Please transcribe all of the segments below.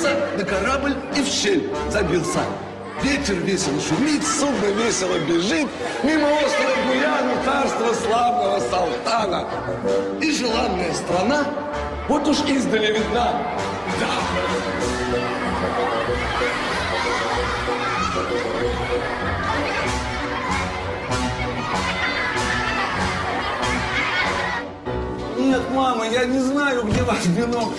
садился на корабль и в щель забился. Ветер весело шумит, судно весело бежит, мимо острова Гуяна, царство славного Салтана. И желанная страна вот уж издали видна. Да. Нет, мама, я не знаю, где ваш бинокль.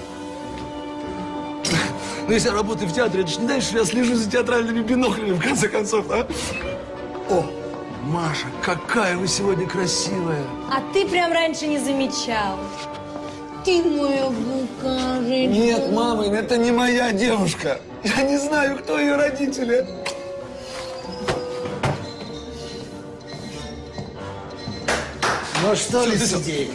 Но если я работаю в театре, это ж не знаешь, что я слежу за театральными биноклями, в конце концов, а? О, Маша, какая вы сегодня красивая. А ты прям раньше не замечал. Ты моя букашечка. Нет, мама, это не моя девушка. Я не знаю, кто ее родители. Ну что, Лисидей?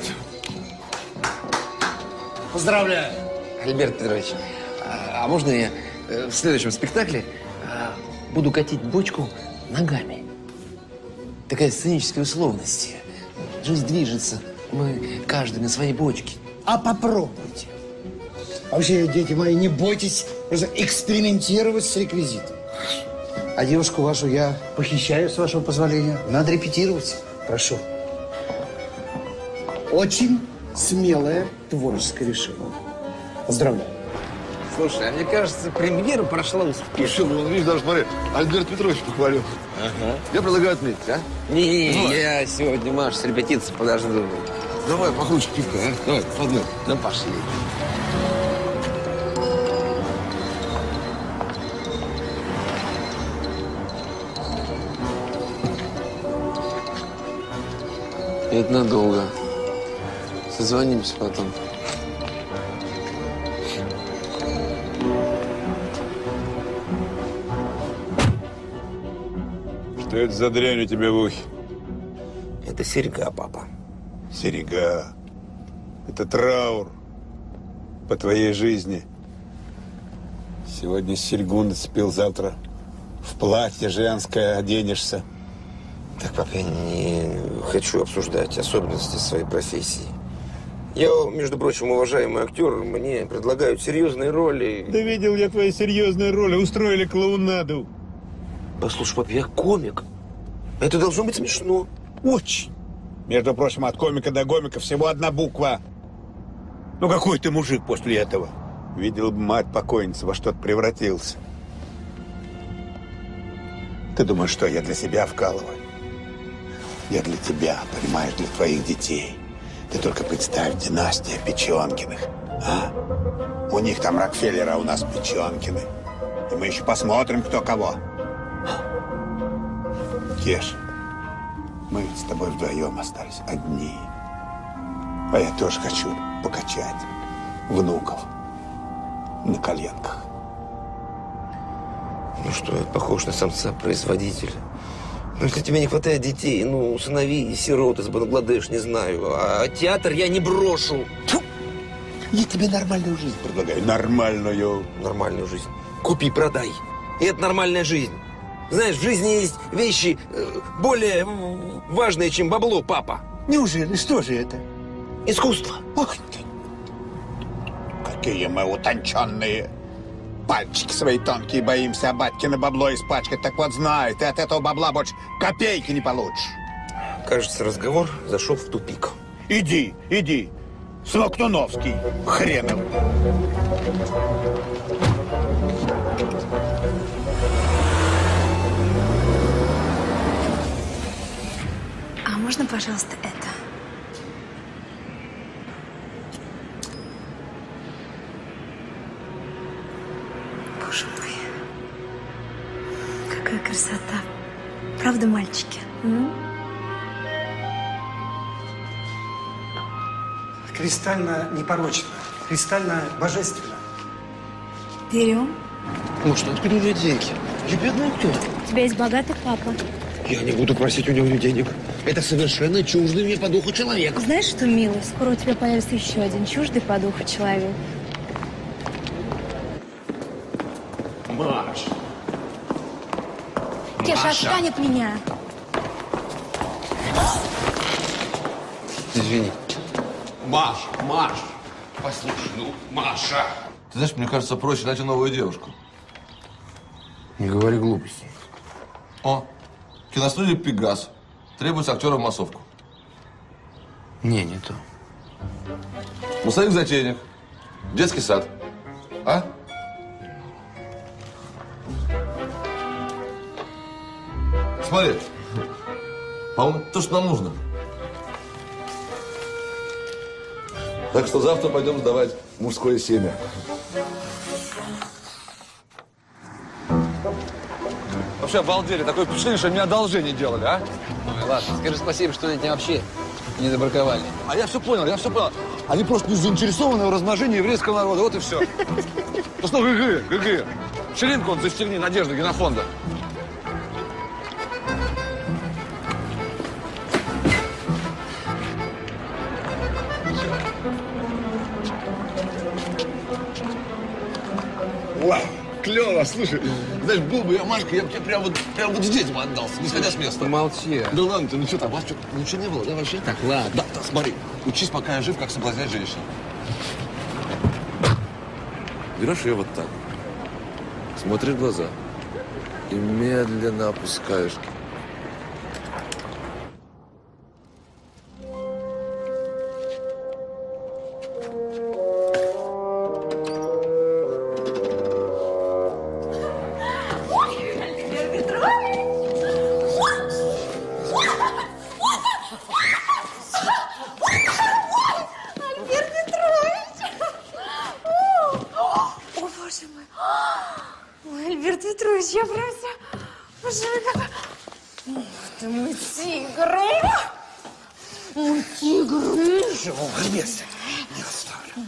Поздравляю. Альберт Петрович, а можно я в следующем спектакле буду катить бочку ногами? Такая сценическая условность. Жизнь движется, мы каждый на своей бочке. А попробуйте. Вообще, дети мои, не бойтесь просто экспериментировать с реквизитом. А девушку вашу я похищаю, с вашего позволения. Надо репетировать. Прошу. Очень смелое творческое решение. Поздравляю. Слушай, а мне кажется, премьера прошла успешно. Что, ну, видишь, даже смотри, Альберт Петрович похвалил. Ага. Я предлагаю отметить, а? Не, я сегодня, Маш, с репетицией подожду. Давай, покруче пивка, а? Давай, подной. Ну, пошли. Это надолго. Созвонимся потом. Что это за дрянь у тебя в ухе? Это серьга, папа. Серега. Это траур по твоей жизни. Сегодня серьгу нацепил, завтра в платье женское оденешься. Так, пап, я не хочу обсуждать особенности своей профессии. Я, между прочим, уважаемый актер, мне предлагают серьезные роли. Да видел я твои серьезные роли, устроили клоунаду. Послушай, пап, я комик. Это должно быть смешно. Очень. Между прочим, от комика до гомика всего одна буква. Ну какой ты мужик после этого? Видел бы мать покойницы, во что ты превратился. Ты думаешь, что я для себя вкалываю? Я для тебя, понимаешь, для твоих детей. Ты только представь, династия Печенкиных. А? У них там Рокфеллера, а у нас Печенкины. И мы еще посмотрим, кто кого. Кеш, мы с тобой вдвоем остались одни. А я тоже хочу покачать внуков на коленках. Ну что, я похож на самца-производителя. Ну, если тебе не хватает детей, ну, усынови сирот из Бангладеш, не знаю. А театр я не брошу. Тьфу! Я тебе нормальную жизнь предлагаю. Нормальную. Нормальную жизнь. Купи, продай. И это нормальная жизнь. Знаешь, в жизни есть вещи более важные, чем бабло, папа. Неужели? Что же это? Искусство. Ох ты! Какие мы утонченные. Пальчики свои тонкие боимся, а батькино бабло испачкать. Так вот знай, ты от этого бабла больше копейки не получишь. Кажется, разговор зашел в тупик. Иди, иди. Смоктуновский, хренов. А можно, пожалуйста, это? Боже мой. Какая красота. Правда, мальчики? Кристально непорочно, кристально божественно. Берем. Может, откуда у нее деньги? Я бедный актер. У тебя есть богатый папа. Я не буду просить у него денег. Это совершенно чуждый мне по духу человек. Знаешь что, милый, скоро у тебя появится еще один чуждый по духу человек. Маш! Кеша, отстань от меня. Извини. Маша, послушай, ну, Маша. Ты знаешь, мне кажется, проще найти новую девушку. Не говори глупостей. О, киностудия «Пегас». Требуется актера в массовку. Не то. Мусорик-затейник. Детский сад. А? Смотри. По-моему, то, что нам нужно. Так что завтра пойдем сдавать мужское семя. Вообще обалдели. Такое впечатление, что мне одолжение делали, а? Ой, ладно, скажи спасибо, что тебя вообще не забраковали. А я все понял, я все понял. Они просто не заинтересованы в размножении еврейского народа. Вот и все. Ну что, ГГ. Ширинку вот застегни, Надежда, генофонда. Ой, клево, слушай. Знаешь, был бы я Машка, я бы тебе прям вот с детям отдался, не сходя с места. Молчи. Да ладно, ты, ну что там, у вас что, ничего не было, да, вообще? Так, ладно. Да, смотри, учись, пока я жив, как соблазнять женщин. Берешь ее вот так, смотришь в глаза и медленно опускаешь. Альберт Петрович, я прям вся... Боже мой, какой... Ух ты, мой тигр! Мой тигр! Вместе. Не оставлю.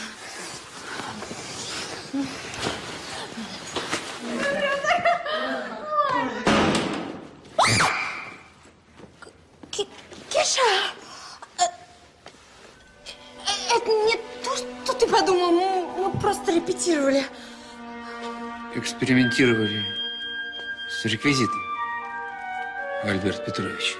Кеша! Это не то, что ты подумал. Мы просто репетировали. Экспериментировали с реквизитом, Альберт Петрович.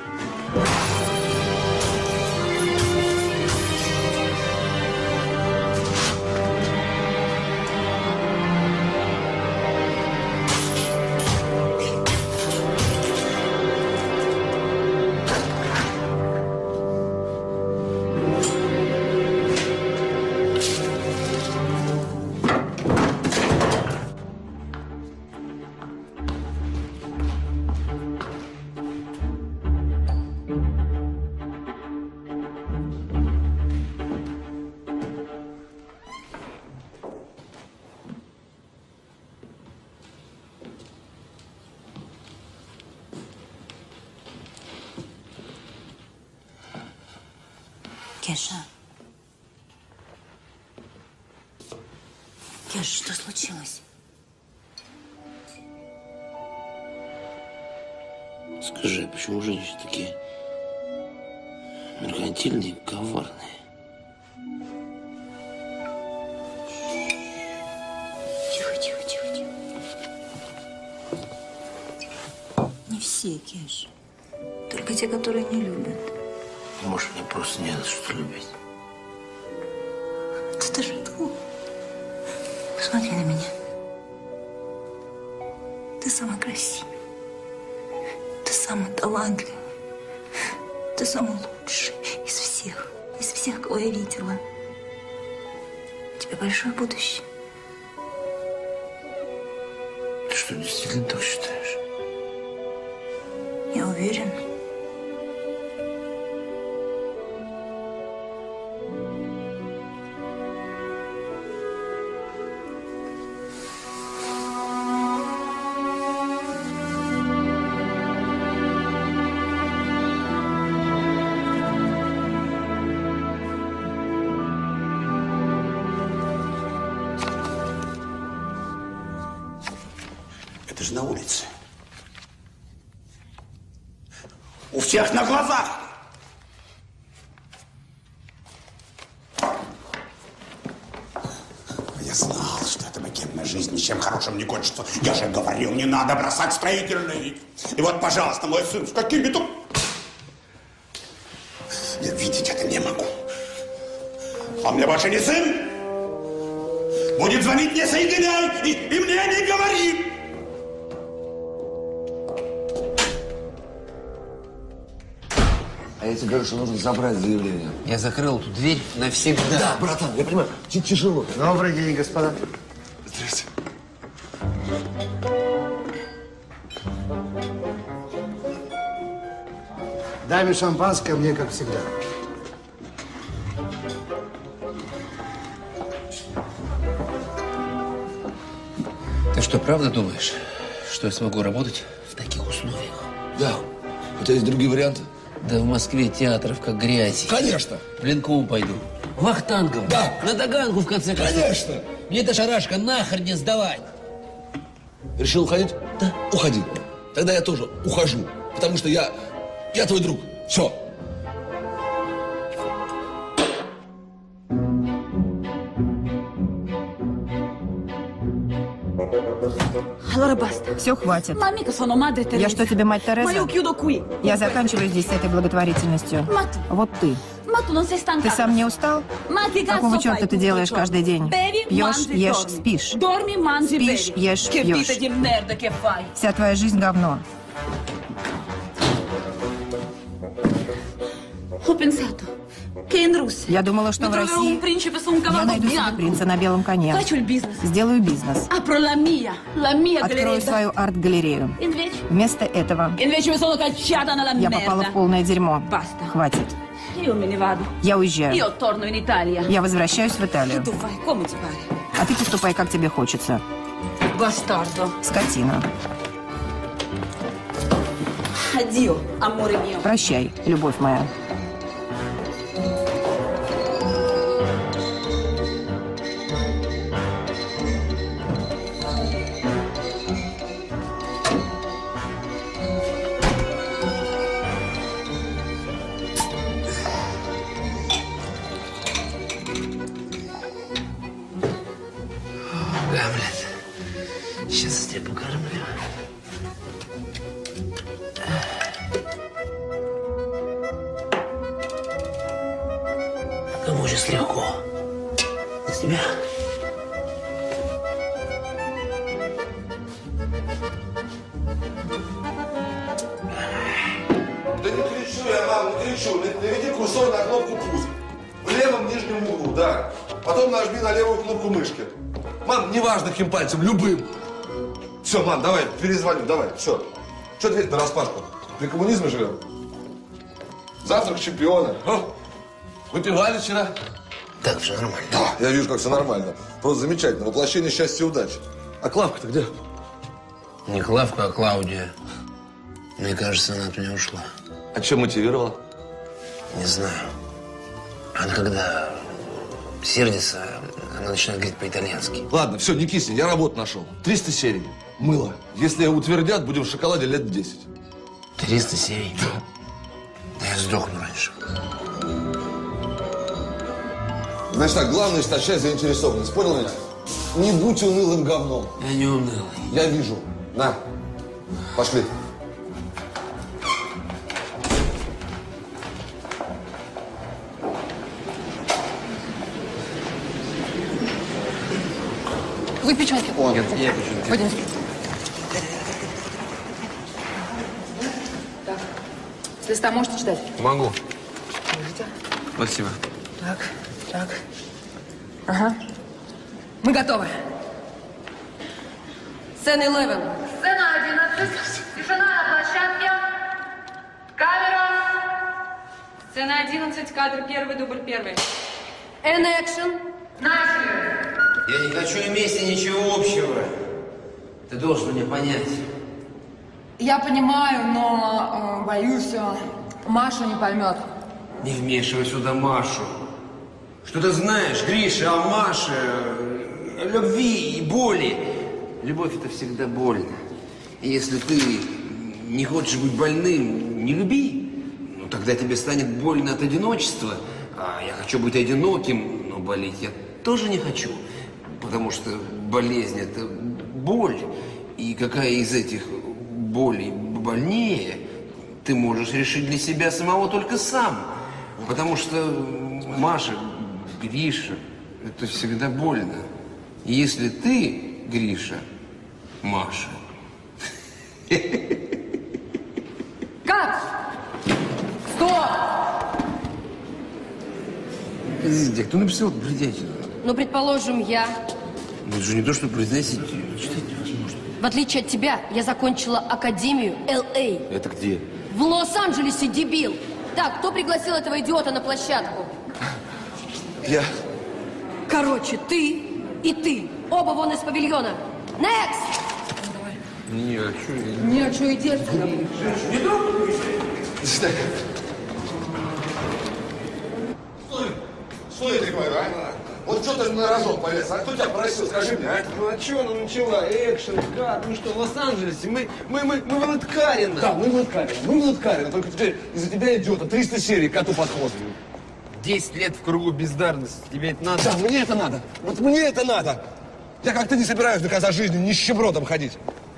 Кеша. Кеша, что случилось? Скажи, почему женщины такие меркантильные, коварные? Тихо. Не все, Кеша. Только те, которые не любят. Может, мне просто не за что любить. Это же ты. Посмотри на меня. Ты самый красивый. Ты самый талантливый. Ты самый лучший из всех, кого я видела. У тебя большое будущее. Ты что, действительно так считаешь? Я уверена. Это же на улице. У всех на глазах. Я знал, что эта богемная жизнь ничем хорошим не кончится. Я же говорил, не надо бросать строительный. И вот, пожалуйста, мой сын с какими-то... Я видеть это не могу. Он мне больше не сын. Будет звонить, не соединяй, и мне не говори. А я тебе говорю, что нужно забрать заявление. Я закрыл эту дверь навсегда. Да, братан, я понимаю, тяжело. Добрый день, господа. Здрасте. Даме шампанское, мне как всегда. Ты что, правда думаешь, что я смогу работать в таких условиях? Да. У тебя есть другие варианты? Да в Москве театров как грязи. Конечно. В Ленком пойду. Вахтангов. Да. На Таганку, в конце концов. Конечно. Мне эта шарашка нахрен не сдавать. Решил уходить? Да. Уходи. Тогда я тоже ухожу. Потому что я твой друг. Все. Allora basta. Все, хватит. Ma mica sono madre Teresa. Я что, тебе мать Ma io Тереза? chiudo qui. Я заканчиваю здесь с этой благотворительностью. Мать. Вот ты. Ma tu non sei stanca. Ты сам не устал? Ma che cazzo Какого fai черта ты tutto делаешь ciò? каждый день? Bevi, Пьешь, mangi, ешь, dormi. спишь. Dormi, mangi, Спишь, bevi. ешь, Che пьешь. vita di merda che fai. Вся твоя жизнь говно. Ho pensato che in Russia Я думала, что mi в troverò un России principe su un я cavallo найду себе bianco. принца на белом коне. Faccio il business. Сделаю бизнес. Apro la mia Открою galleria. свою арт-галерею. Invece Вместо этого mi sono cacciata nella я попала merda. в полное дерьмо. Basta. Хватит. Io me ne vado. Я уезжаю. Io torno in Italia. Я возвращаюсь в E Италию. tu fai come ti pare. А ты поступай, как тебе хочется. Bastardo. Скотина. Addio, amore mio. Прощай, любовь моя. Гамлет. Сейчас я тебя покормлю. Кому сейчас легко? Из тебя? Да не кричу я, мам, не кричу. Наведи курсор на кнопку «Пуск». В левом нижнем углу, да. Потом нажми на левую кнопку мышки. Мам, неважно каким пальцем, любым. Все, мам, давай, перезвоню, давай, все. Че дверь нараспашку? При коммунизме живем? Завтрак чемпиона. О, выпивали вчера? Так, все нормально. Да, я вижу, как все нормально. Просто замечательно. Воплощение счастья и удачи. А Клавка-то где? Не Клавка, а Клаудия. Мне кажется, она от меня ушла. А чем мотивировала? Не знаю. Она когда сердится, она начинает говорить по-итальянски. Ладно, все, не кисни, я работу нашел. 300 серий. Мыло. Если утвердят, будем в шоколаде лет 10. 300 серий? Да я сдохну раньше. Значит так, главное истощать заинтересованность. Понял меня? Не будь унылым говном. Я не унылый. Я вижу. На, пошли. Вы печеньки. Нет, я хочу. Пойдем. Так. С листа можете читать? Могу. Спасибо. Так, так. Ага. Мы готовы. Сцена 11. Сцена 11. Тишина на площадке. Камера. Сцена 11, кадр 1, дубль 1. And action. Начали. Я не хочу иметь ничего общего. Ты должен меня понять. Я понимаю, но боюсь, Маша не поймет. Не вмешивай сюда Машу. Что ты знаешь, Гриша, о Маше, о любви и боли? Любовь – это всегда больно. И если ты не хочешь быть больным, не люби. Ну, тогда тебе станет больно от одиночества. А я хочу быть одиноким, но болеть я тоже не хочу. Потому что болезнь – это боль. И какая из этих болей больнее, ты можешь решить для себя самого только сам. Потому что Маша, Гриша – это всегда больно. Если ты, Гриша, Маша. Как? Стоп! Подожди, кто написал бредятину? Ну, предположим, я. Ну, это же не то, что произносить, читать невозможно. В отличие от тебя, я закончила Академию Л.А. Это где? В Лос-Анджелесе, дебил! Так, кто пригласил этого идиота на площадку? Я. Короче, ты и ты. Оба вон из павильона. Next! Не, а что я... Не, а что иди отсюда? Стой, ты говорю, а? Вот что ты на рожок полез, а? Кто тебя просил, скажи мне, а? Ну, а что она начала? Экшен, кат, ну что, в Лос-Анджелесе? Мы в Лыткарино. Да, мы в Лыткарино. Только теперь из-за тебя идет 300 серий коту под хвост. 10 лет в кругу бездарности. Тебе это надо? Да, мне это надо. Вот мне это надо. Я как ты не собираюсь до конца жизни нищебродом ходить.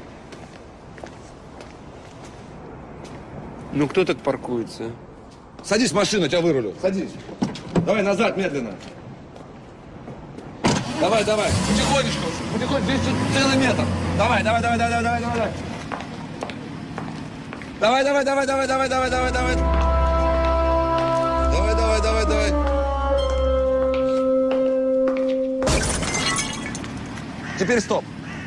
Ну, кто так паркуется? Садись в машину, я тебя вырулю. Садись. Давай назад, медленно. Давай. Потихонечку. Здесь целый метр. Давай. Давай. Теперь стоп.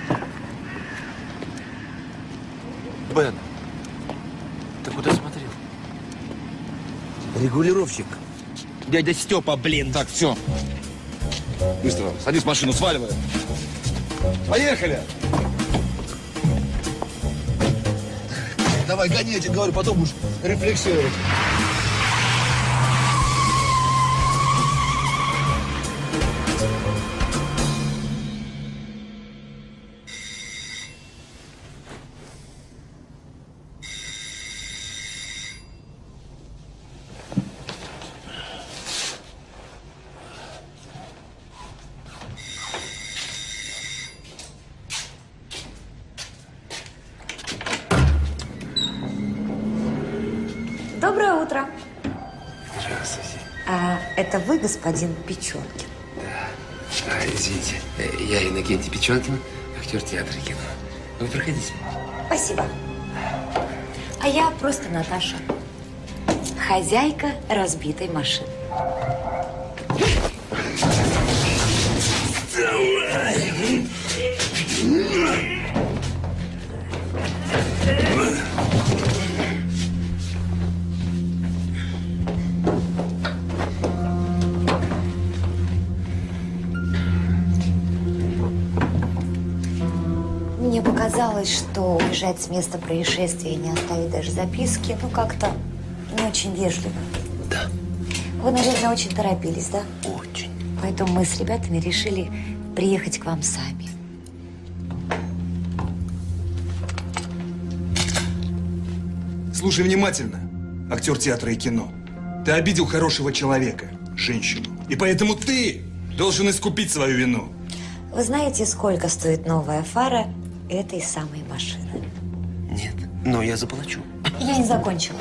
Бен, ты куда смотрел? Регулировщик. Дядя Степа, блин. Так, все. Быстро. Садись в машину, сваливай. Поехали. Давай, гони, я тебе говорю, потом будешь рефлексировать. Доброе утро. Здравствуйте. Это вы, господин Печенкин? Да. Извините, я Иннокентий Печенкин, актер театра и кино. Вы проходите. Спасибо. А я просто Наташа. Хозяйка разбитой машины. Мне показалось, что уезжать с места происшествия и не оставить даже записки, ну, как-то не очень вежливо. Да. Вы, наверное, очень торопились, да? Очень. Поэтому мы с ребятами решили приехать к вам сами. Слушай внимательно, актер театра и кино. Ты обидел хорошего человека, женщину. И поэтому ты должен искупить свою вину. Вы знаете, сколько стоит новая фара этой самой машины? Нет, но я заплачу. Я не закончила.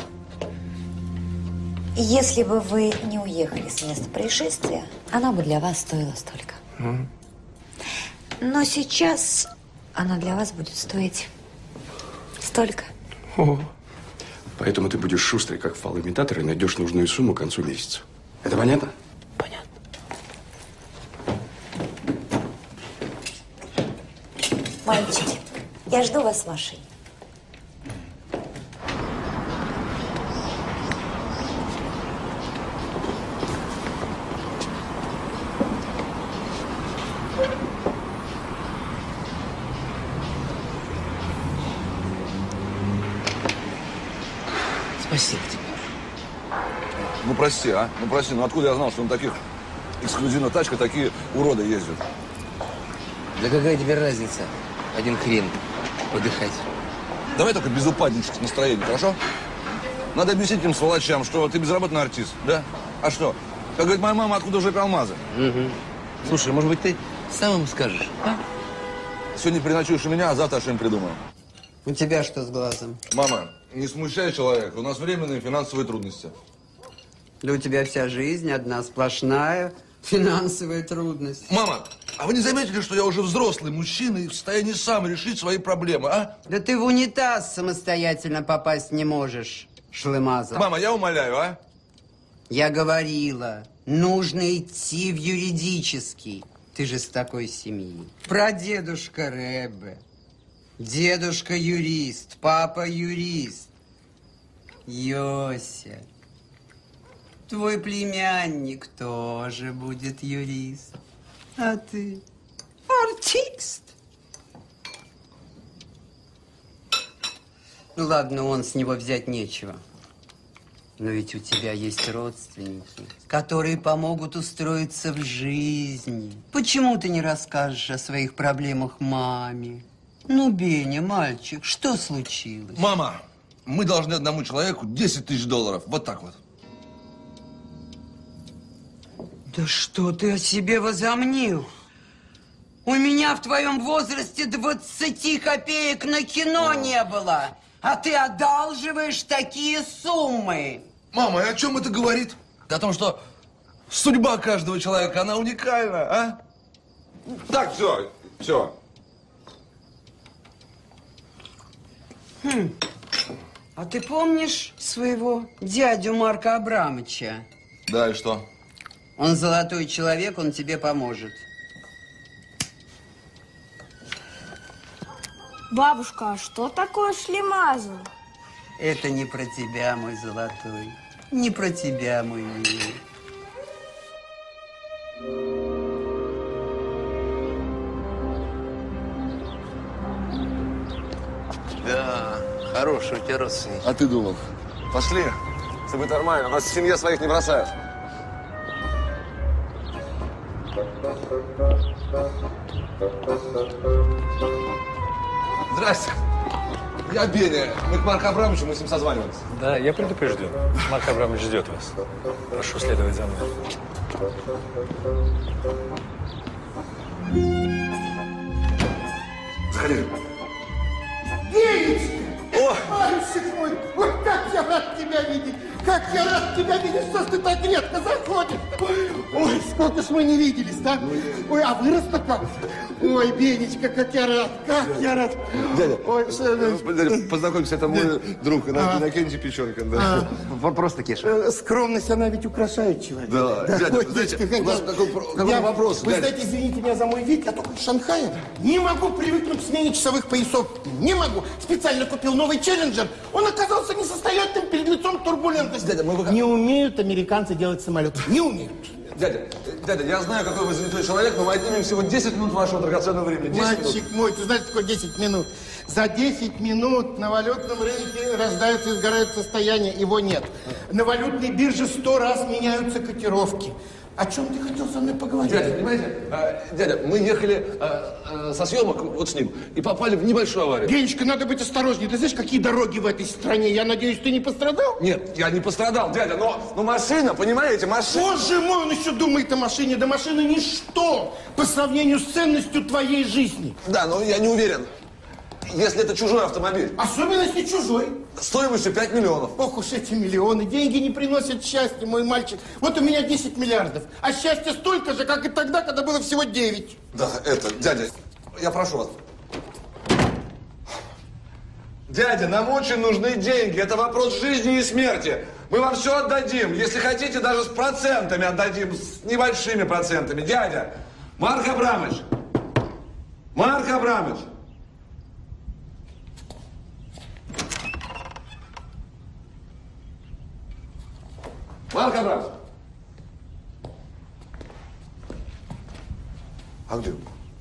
Если бы вы не уехали с места происшествия, она бы для вас стоила столько. Но сейчас она для вас будет стоить столько. О. Поэтому ты будешь шустрый, как фалоимитатор, и найдешь нужную сумму к концу месяца. Это понятно? Понятно. Мальчики, я жду вас в машине. Спасибо тебе. Ну, прости, а? Ну, прости, ну откуда я знал, что на таких эксклюзивных тачках такие уроды ездят? Да какая тебе разница? Один хрен. Подыхать. Давай только без упаднических настроений, хорошо? Надо объяснить этим сволочам, что ты безработный артист, да? А что? Как говорит моя мама, откуда уже алмазы? Угу. Слушай, может быть, ты сам им скажешь, а? Сегодня переночуешь у меня, а завтра что-нибудь придумаем. У тебя что с глазом? Мама, не смущай человека, у нас временные финансовые трудности. Да у тебя вся жизнь одна сплошная Финансовая трудность. Мама, а вы не заметили, что я уже взрослый мужчина и в состоянии сам решить свои проблемы, а? Да ты в унитаз самостоятельно попасть не можешь, шлемаза. Мама, я умоляю, а? Я говорила, нужно идти в юридический. Ты же с такой семьи. Прадедушка Реббе, дедушка юрист, папа юрист. Йося, твой племянник тоже будет юрист. А ты артист. Ну ладно, он с него взять нечего. Но ведь у тебя есть родственники, которые помогут устроиться в жизни. Почему ты не расскажешь о своих проблемах маме? Ну, Беня, мальчик, что случилось? Мама, мы должны одному человеку 10 тысяч долларов. Вот так вот. Да что ты о себе возомнил? У меня в твоем возрасте 20 копеек на кино не было. А ты одалживаешь такие суммы. Мама, и о чем это говорит? О том, что судьба каждого человека, она уникальна, а? Так, все. А ты помнишь своего дядю Марка Абрамовича? Да, и что? Он золотой человек, он тебе поможет. Бабушка, а что такое шлемазл? Это не про тебя, мой золотой. Не про тебя, мой милый. Да, хороший у тебя родственник. А ты думал? Пошли. Все будет нормально. У нас семья своих не бросает. Здрасте. Я Беня. Мы к Марку Абрамовичу, мы с ним созванивались. Да, я предупрежден. Марк Абрамович ждет вас. Прошу следовать за мной. Заходи. Денечка! Мальчик мой, ой, как я рад тебя видеть! Как я рад тебя видеть, что ж ты так редко заходишь! Ой, сколько ж мы не виделись, да? Ой, а вырос-то как? Ой, Бенечка, как я рад, как я рад! Дядя, ой, дядя, познакомься, это мой друг, Иннокентий Печенкин. Да. Просто Кеша. Скромность, она ведь украшает человека. Да, дядя, знаете, у нас такой вопрос. Вы знаете, извините меня за мой вид, я только из Шанхая. Не могу привыкнуть к смене часовых поясов. Не могу. Специально купил новый Челленджер. Он оказался несостоятельным перед лицом турбулентности. Дядя, не умеют американцы делать самолеты. Не умеют. Дядя, я знаю, какой вы занятой человек, но мы отнимем всего 10 минут вашего драгоценного времени. Мальчик мой, ты знаешь, такое 10 минут? За 10 минут на валютном рынке рождаются и сгорают состояния, его нет. На валютной бирже 100 раз меняются котировки. О чем ты хотел со мной поговорить? Дядя, понимаете, дядя, мы ехали со съемок вот с ним и попали в небольшую аварию. Денечка, надо быть осторожнее. Ты знаешь, какие дороги в этой стране? Я надеюсь, ты не пострадал? Нет, я не пострадал, дядя, но машина, понимаете, машина... Боже мой, он еще думает о машине. Да машина ничто по сравнению с ценностью твоей жизни. Да, но я не уверен. Если это чужой автомобиль. Особенно если чужой. Стоимостью 5 миллионов. Ох уж эти миллионы. Деньги не приносят счастья, мой мальчик. Вот у меня 10 миллиардов. А счастья столько же, как и тогда, когда было всего 9. Да, дядя, я прошу вас. Дядя, нам очень нужны деньги. Это вопрос жизни и смерти. Мы вам все отдадим. Если хотите, даже с процентами отдадим. С небольшими процентами. Дядя, Марк Абрамович. Марк Абрамович. Марк Абрамович. А где?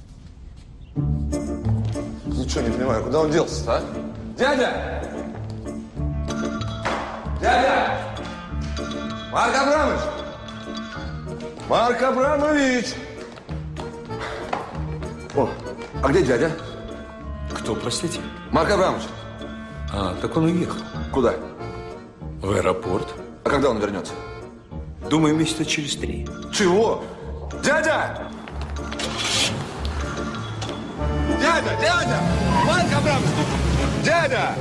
Ничего не понимаю, куда он делся-то, а? Дядя! Дядя! Марк Абрамович! Марк Абрамович! О, а где дядя? Кто, простите? Марк Абрамович. А, так он уехал. Куда? В аэропорт. А когда он вернется? Думаю, месяца через 3. Чего? Дядя! Дядя! Марк Абрамович! Дядя!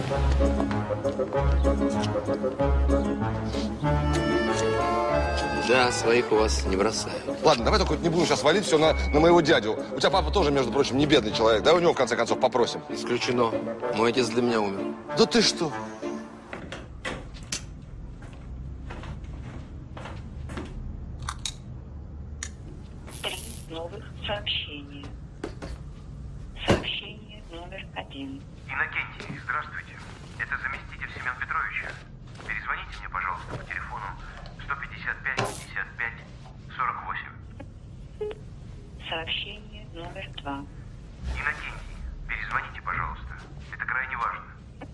Да, своих у вас не бросают. Ладно, давай только не будем сейчас валить все на моего дядю. У тебя папа тоже, между прочим, не бедный человек. Давай у него, в конце концов, попросим. Исключено. Мой отец для меня умер. Да ты что? Новых сообщений. Сообщение номер 1. Иннокентий, здравствуйте. Это заместитель Семен Петровича. Перезвоните мне, пожалуйста, по телефону 155 55 48. Сообщение номер 2. Иннокентий, перезвоните, пожалуйста. Это крайне важно.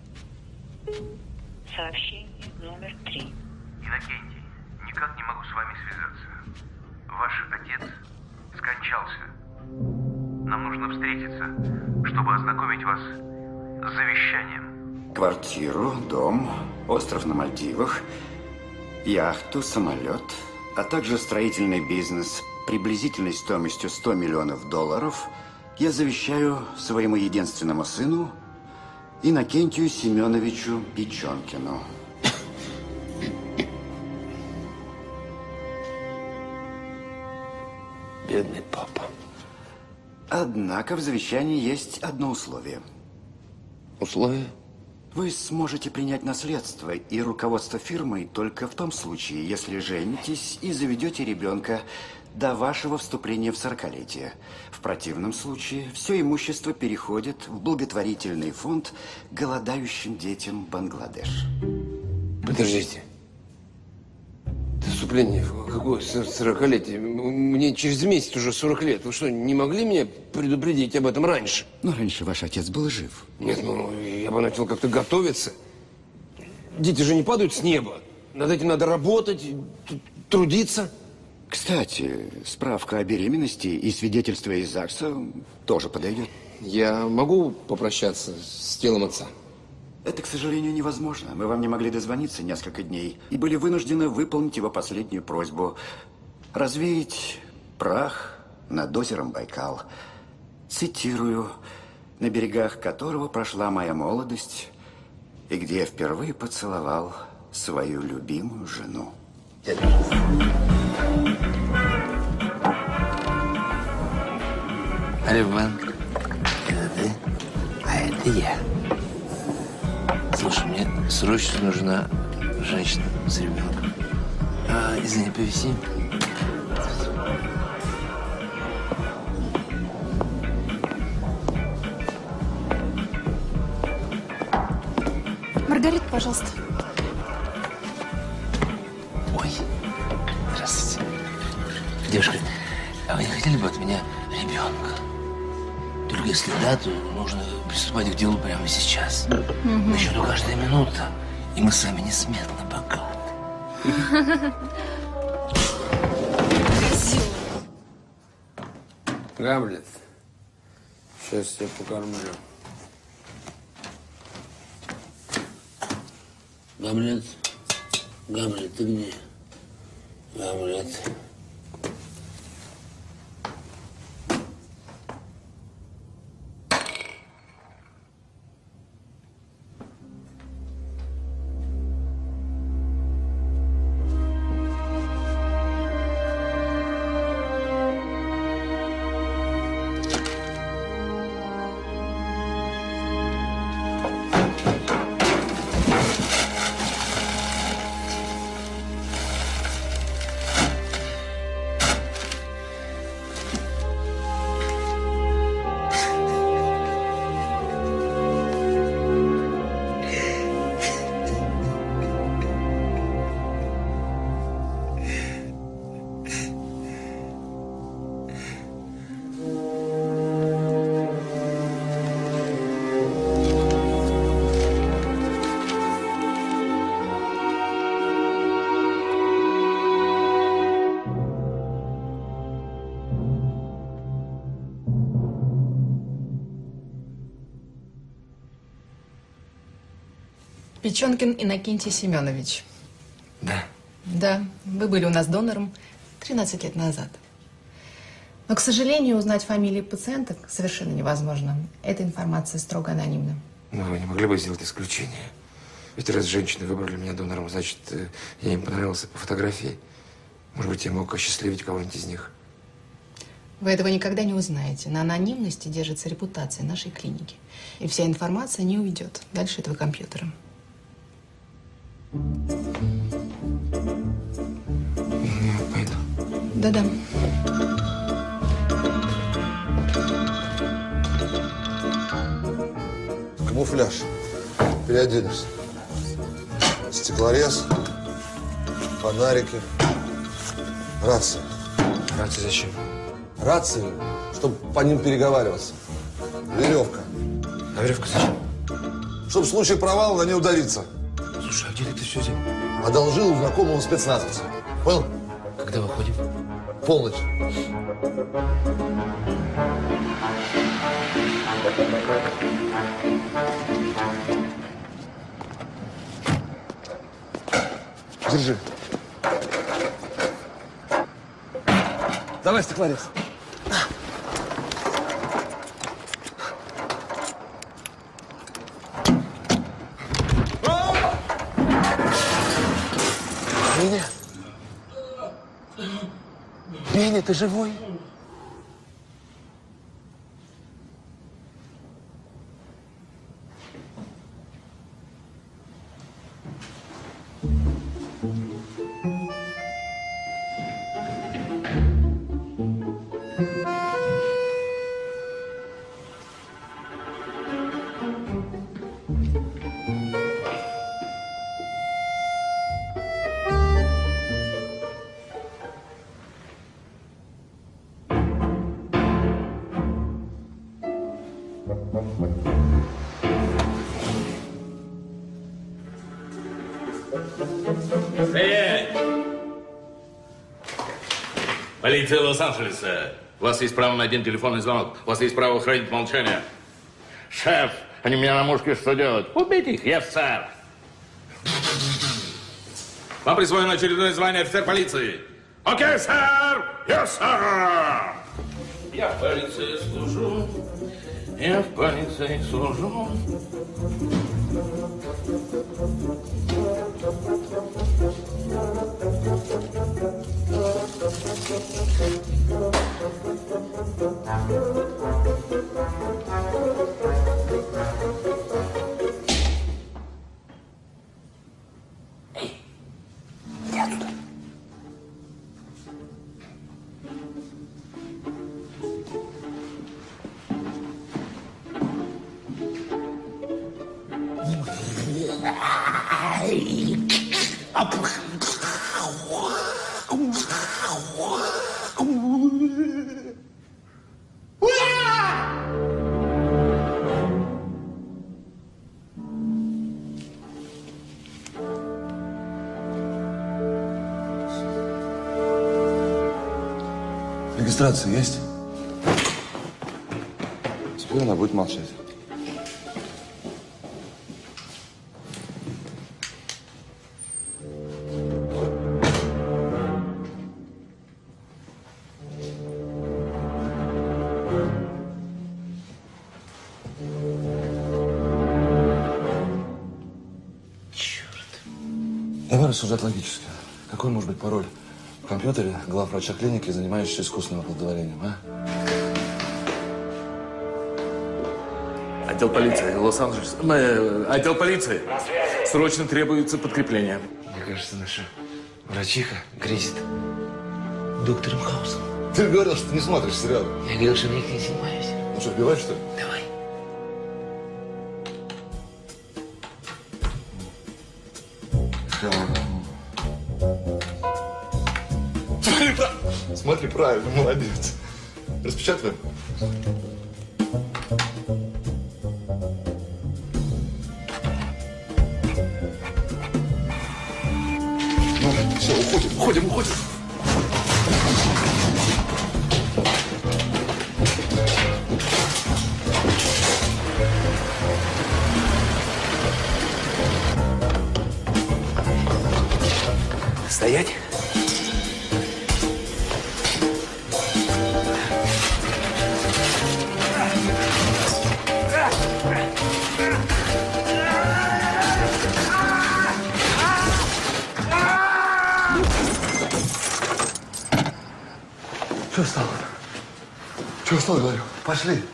Сообщение номер 3. Иннокентий, никак не могу с вами связаться. Ваш отец скончался. Нам нужно встретиться, чтобы ознакомить вас с завещанием. Квартиру, дом, остров на Мальдивах, яхту, самолет, а также строительный бизнес приблизительной стоимостью $100 миллионов я завещаю своему единственному сыну Иннокентию Семеновичу Печенкину. Бедный папа. Однако в завещании есть одно условие. Условие? Вы сможете принять наследство и руководство фирмой только в том случае, если женитесь и заведете ребенка до вашего вступления в 40-летие. В противном случае все имущество переходит в благотворительный фонд голодающим детям Бангладеш. Подождите. Вступление в какое 40-летие? Мне через месяц уже 40 лет. Вы что, не могли меня предупредить об этом раньше? Но раньше ваш отец был жив. Нет, ну, я бы начал как-то готовиться. Дети же не падают с неба. Над этим надо работать, трудиться. Кстати, справка о беременности и свидетельство из ЗАГСа тоже подойдет. Я могу попрощаться с телом отца? Это, к сожалению, невозможно. Мы вам не могли дозвониться несколько дней и были вынуждены выполнить его последнюю просьбу – развеять прах над озером Байкал. Цитирую, на берегах которого прошла моя молодость и где я впервые поцеловал свою любимую жену. Алибан, это ты, а это я. Слушай, мне срочно нужна женщина с ребенком. Извини, повиси. Маргарита, пожалуйста. Ой, здравствуйте. Девушка, а вы не хотели бы от меня ребенка? Только если да, то нужно приступать к делу прямо сейчас. На счету каждая минута, и мы с вами несметно богаты. Гамлет, сейчас я покормлю. Гамлет, Гамлет, ты где? Гамлет. Печенкин Иннокентий Семенович. Да. Да, вы были у нас донором 13 лет назад. Но, к сожалению, узнать фамилии пациенток совершенно невозможно. Эта информация строго анонимна. Ну, вы не могли бы сделать исключение? Ведь раз женщины выбрали меня донором, значит, я им понравился по фотографии. Может быть, я мог осчастливить кого-нибудь из них. Вы этого никогда не узнаете. На анонимности держится репутация нашей клиники. И вся информация не уйдет дальше этого компьютера. Пойду. Да-да. Камуфляж. Переоделись. Стеклорез, фонарики, рации. Рации зачем? Рации, чтобы по ним переговариваться. Веревка. А веревка зачем? Чтобы в случае провала на ней удавиться. Слушай, а где ты все взял? Одолжил у знакомого спецназовца. Понял? Когда выходим? Полночь. Держи. Давай, стеклорез. Беня? Беня, ты живой? Полиция Лос-Анджелеса. У вас есть право на один телефонный звонок. У вас есть право хранить молчание. Шеф, они меня на мушке, что делать? Убить их, yes, сэр. Вам присвоено очередное звание офицер полиции. Окей, сэр! Yes, сэр! Я в полиции служу. Я в полиции служу. Иди оттуда. Регистрация есть? Теперь она будет молчать. Давай рассуждать логически. Какой может быть пароль в компьютере главврача клиники, занимающегося искусственным оплодотворением, а? Отдел полиции Лос-Анджелес. Отдел полиции. Срочно требуется подкрепление. Мне кажется, наша врачиха грезит доктором Хаусом. Ты же говорил, что ты не смотришь сериал. Я говорил, что я их не снимаюсь. Ну что, вбивать, что ли? Давай. Смотри, правильно, молодец. Распечатываем? Ну, все, уходим. Стоять. Чего стой, говорю? Пошли.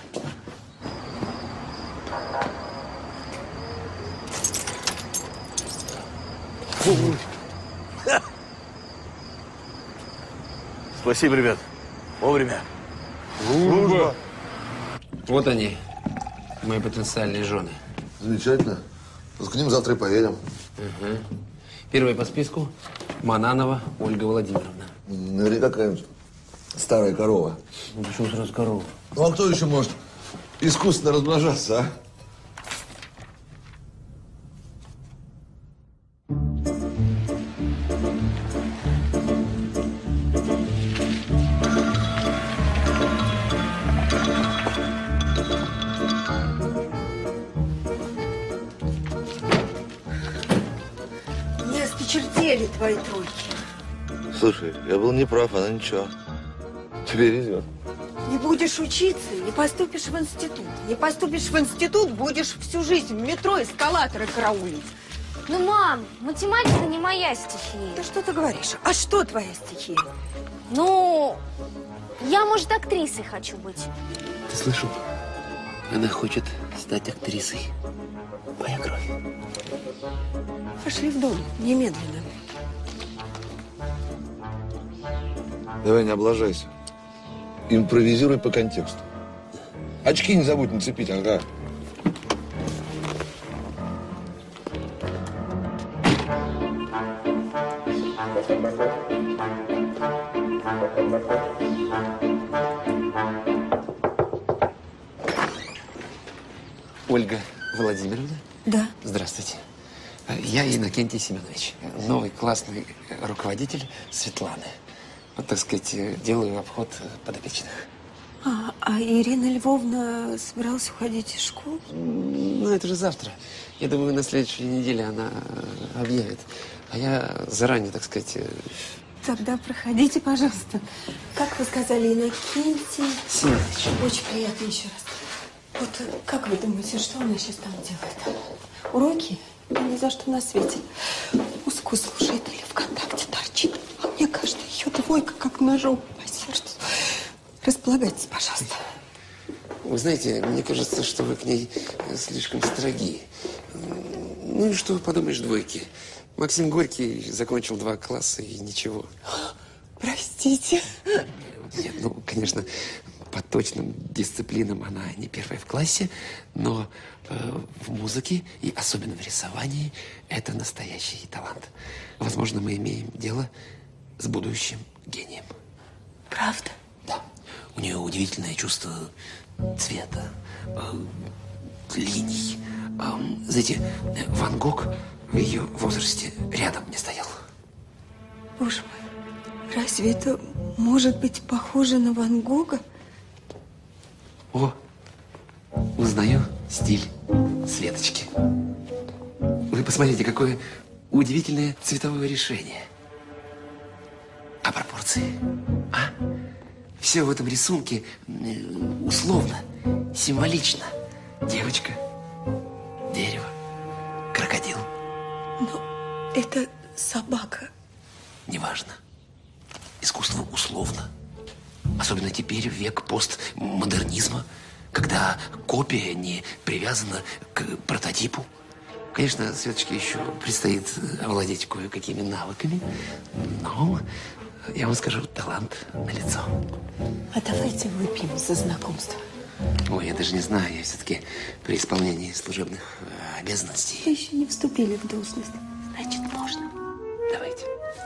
Спасибо, ребят. Вовремя. Служба. Вот они, мои потенциальные жены. Замечательно. К ним завтра и поедем. Угу. Первая по списку Мананова Ольга Владимировна. Наверняка какая-нибудь старая корова. Ну, почему сразу корова? Ну, а кто еще может искусственно размножаться, а? Мне осточертели твои тройки. Слушай, я был неправ, она ничего. Тебе везет. Не будешь учиться, не поступишь в институт. Не поступишь в институт, будешь всю жизнь в метро эскалаторы караулить. Ну, мам, математика не моя стихия. Да что ты говоришь? А что твоя стихия? Ну, я, может, актрисой хочу быть. Ты слышал? Она хочет стать актрисой. Моя кровь. Пошли в дом, немедленно. Давай, не облажайся. Импровизируй по контексту. Очки не забудь нацепить, ага. Ольга Владимировна? Да. Здравствуйте. Я Иннокентий Семенович, новый классный руководитель Светланы. Вот, так сказать, делаю обход подопечных. А Ирина Львовна собиралась уходить из школы? Ну, это же завтра. Я думаю, на следующей неделе она объявит. А я заранее, так сказать... Тогда проходите, пожалуйста. Как вы сказали, Иннокентий? Семенович. Очень приятно еще раз. Вот как вы думаете, что она сейчас там делает? Уроки? Да ни за что на свете. Музыку слушает или ВКонтакте торчит. А мне кажется, ее двойка как ножом по сердцу. Располагайтесь, пожалуйста. Вы знаете, мне кажется, что вы к ней слишком строги. Ну и что подумаешь, двойки? Максим Горький закончил 2 класса и ничего. Простите. Нет, ну, конечно, по точным дисциплинам она не первая в классе, но в музыке и особенно в рисовании это настоящий талант. Возможно, мы имеем дело с будущим гением. Правда? Да. У нее удивительное чувство цвета, линий. Знаете, Ван Гог в ее возрасте рядом не стоял. Боже мой, разве это может быть похоже на Ван Гога? О, узнаю стиль Светочки. Вы посмотрите, какое удивительное цветовое решение. А пропорции? А? Все в этом рисунке условно, символично. Девочка, дерево, крокодил. Но это собака. Неважно. Искусство условно. Особенно теперь, в век постмодернизма, когда копия не привязана к прототипу. Конечно, Светочке еще предстоит овладеть кое-какими навыками, но, я вам скажу, талант налицо. А давайте выпьем за знакомство. Ой, я даже не знаю, я все-таки при исполнении служебных обязанностей. Вы еще не вступили в должность. Значит, можно. Давайте.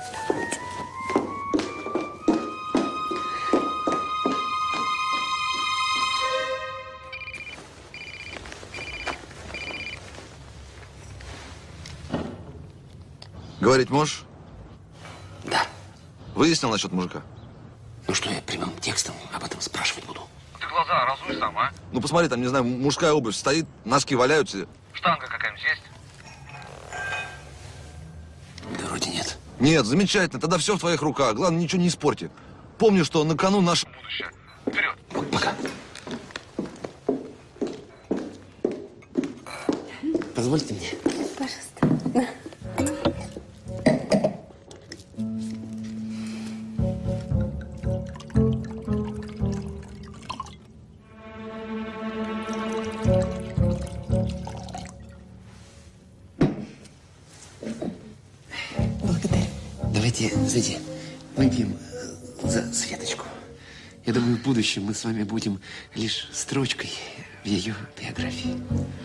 Говорить можешь? Да. Выяснил насчет мужика? Ну что, я прямым текстом об этом спрашивать буду? Ты глаза разуй сам, а? Ну посмотри, там, не знаю, мужская обувь стоит, носки валяются. Штанга какая-нибудь есть? Да вроде нет. Нет, замечательно, тогда все в твоих руках. Главное, ничего не испорти. Помни, что на кону наше будущее. Вперед! Пока. Позвольте мне. Пожалуйста. Давайте, знаете, выпьем за Светочку. Я думаю, в будущем мы с вами будем лишь строчкой в ее биографии.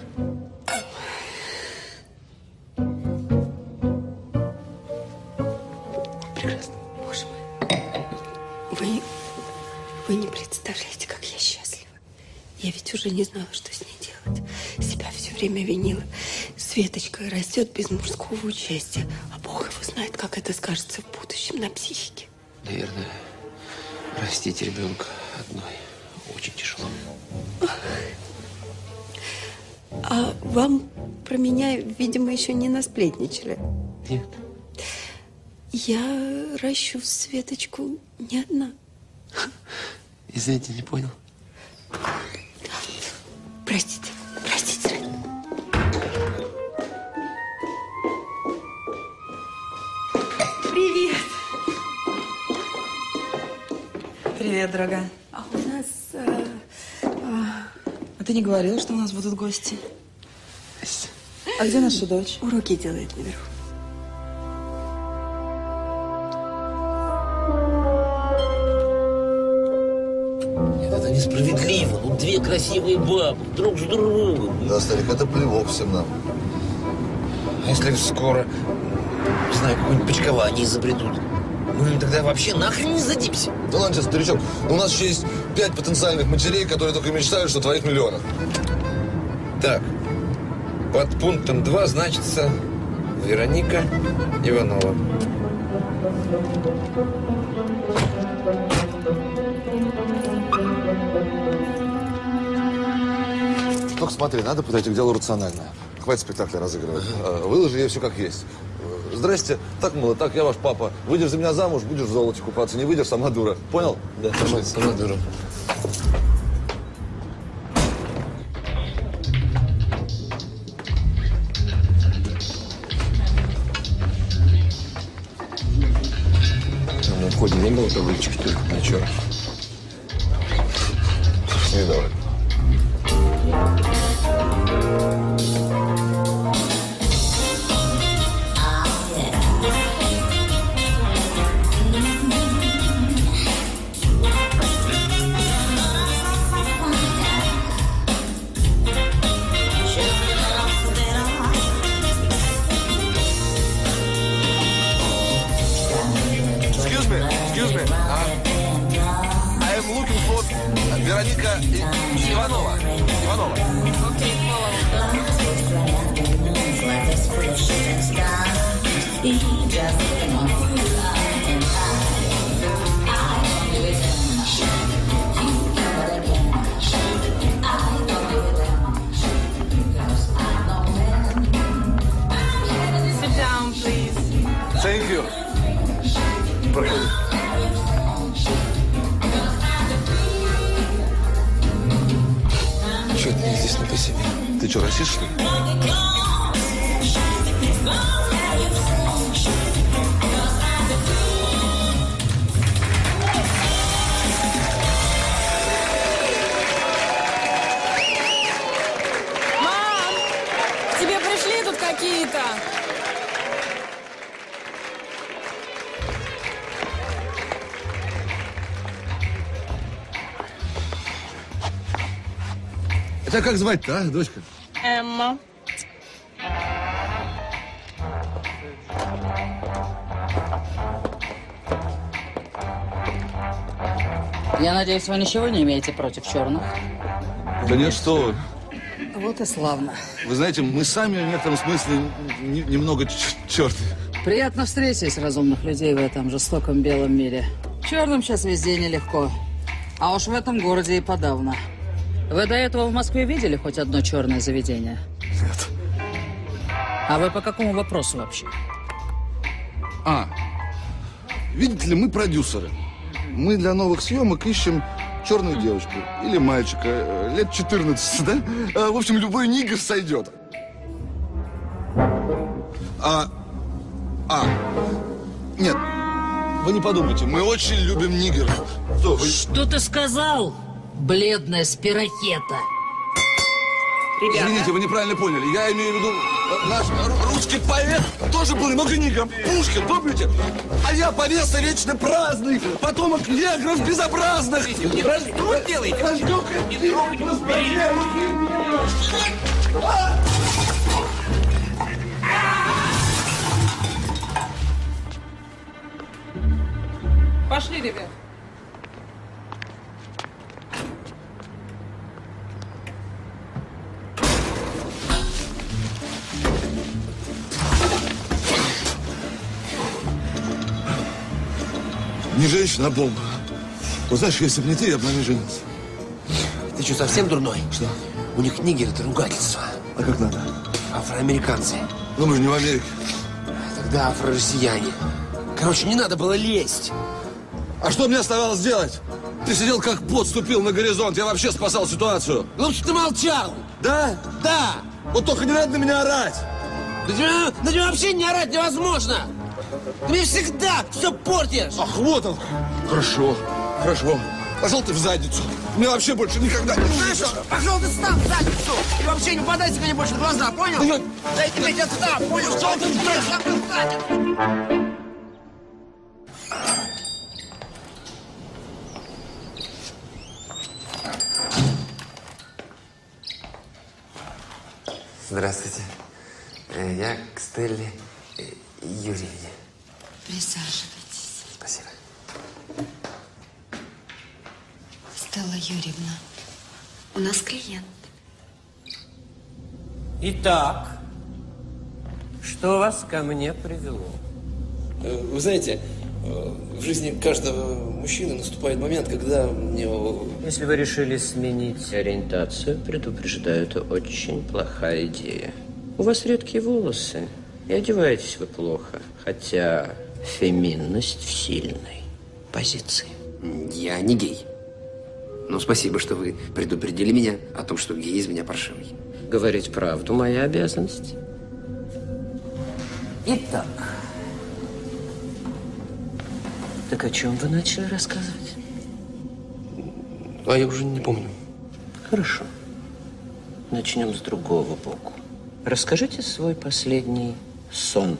Прекрасно. Боже мой. Вы не представляете, как я счастлива. Я ведь уже не знала, что с ней делать. Себя все время винила. Светочка растет без мужского участия. А Бог его знает, как это скажется в будущем на психике. Наверное, растить ребенка одной очень тяжело. А вам про меня, видимо, еще не насплетничали? Нет. Я ращу Светочку не одна. Извините, не понял. Простите. Привет. Привет, дорогая. А у нас... А ты не говорила, что у нас будут гости? А где наша дочь? Уроки делает наверху. Это несправедливо. Ну, две красивые бабы друг с другом. Да, старик, это плевок всем нам. А если скоро, не знаю, какое-нибудь почкование изобретут? Мы тогда вообще нахрен не сдадимся. Да ладно тебе, старичок, у нас еще есть 5 потенциальных матерей, которые только мечтают, что твоих миллионов. Так, под пунктом 2 значится Вероника Иванова. Только смотри, надо подойти к делу рационально. Хватит спектакля разыгрывать. Выложи ей все как есть. Здрасте, так, мало, так, я ваш папа. Выйдешь за меня замуж, будешь в золоте купаться. Не выйдешь, сама дура. Понял? Да, сама дура. На входе не было таблички, только на черт. Не давай. Excuse me. I am looking for Вероника Иванова. Sit down, please. Thank you. Проходи. Чё-то мне здесь не по себе. Ты что, расист, что ли? Мам! К тебе пришли тут какие-то. Тебя как звать-то, а, дочка? Эмма. Я надеюсь, вы ничего не имеете против черных? Да нет, что вы. Вот и славно. Вы знаете, мы сами в некотором смысле немного черты. Приятно встретить разумных людей в этом жестоком белом мире. Черным сейчас везде нелегко. А уж в этом городе и подавно. Вы до этого в Москве видели хоть одно черное заведение? Нет. А вы по какому вопросу вообще? Видите ли, мы продюсеры. Мы для новых съемок ищем черную девочку или мальчика, лет 14, да? В общем, любой нигер сойдет. Нет, вы не подумайте, мы очень любим нигеров. Что ты сказал, бледная спирохета? Ребята. Извините, вы неправильно поняли. Я имею в виду, наш русский поэт тоже был иногнигом. Пушкин, помните? А я повеса вечно праздный, потомок негров безобразных. Что делаете? Пошли, ребят. Не женщина, а бомба. Вот знаешь, если бы не ты, я бы на ней женился. Ты что, совсем дурной? Что? У них нигер – это ругательство. А как надо? Афроамериканцы. Ну, мы же не в Америке. Тогда афро-россияне. Короче, не надо было лезть. А что мне оставалось делать? Ты сидел как пот, ступил на горизонт. Я вообще спасал ситуацию. Лучше ты молчал. Да? Да. Вот только не надо на меня орать. На тебя вообще не орать невозможно. Ты мне всегда все портишь. Ах, вот он. Хорошо, хорошо. Пошел ты в задницу. Мне вообще больше никогда не знаешь, пошел ты сам в задницу. И вообще не попадайся ко мне больше в глаза, понял? Да я тебе сейчас сам, понял? Что ты в Здравствуйте. Я к Стелле Юрьевне. Присаживайтесь. Спасибо. Стелла Юрьевна, у нас клиент. Итак, что вас ко мне привело? Вы знаете, в жизни каждого мужчины наступает момент, когда у него... Если вы решили сменить ориентацию, предупреждаю, это очень плохая идея. У вас редкие волосы, и одеваетесь вы плохо, хотя феминность в сильной позиции. Я не гей. Но спасибо, что вы предупредили меня о том, что гей из меня паршивый. Говорить правду – моя обязанность. Итак, так о чем вы начали рассказывать? А я уже не помню. Хорошо. Начнем с другого боку. Расскажите свой последний сон.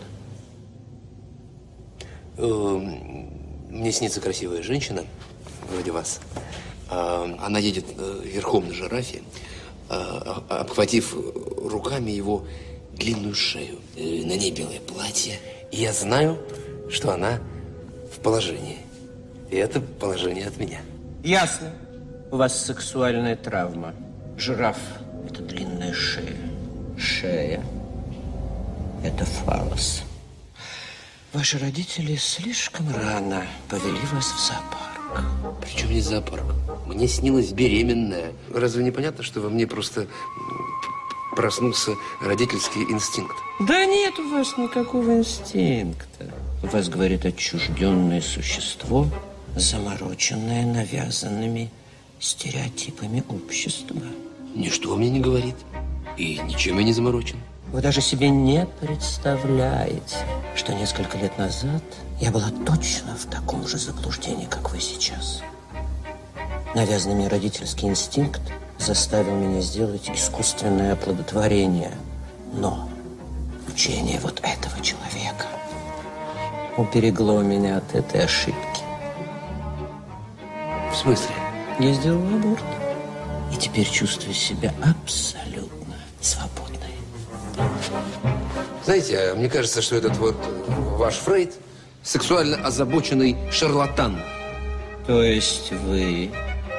Мне снится красивая женщина, вроде вас. Она едет верхом на жирафе, обхватив руками его длинную шею. На ней белое платье. И я знаю, что она в положении. И это положение от меня. Ясно. У вас сексуальная травма. Жираф – это длинная шея. Шея – это фаллос. Ваши родители слишком рано повели вас в зоопарк. Причем здесь зоопарк? Мне снилась беременная. Разве не понятно, что во мне просто проснулся родительский инстинкт? Да нет у вас никакого инстинкта. У вас, говорит, отчужденное существо, замороченное навязанными стереотипами общества. Ничто мне не говорит. И ничем я не заморочен. Вы даже себе не представляете, что несколько лет назад я была точно в таком же заблуждении, как вы сейчас. Навязанный мне родительский инстинкт заставил меня сделать искусственное оплодотворение. Но учение вот этого человека уберегло меня от этой ошибки. В смысле? Я сделал аборт. И теперь чувствую себя абсолютно свободной. Знаете, мне кажется, что этот вот ваш Фрейд сексуально озабоченный шарлатан. То есть вы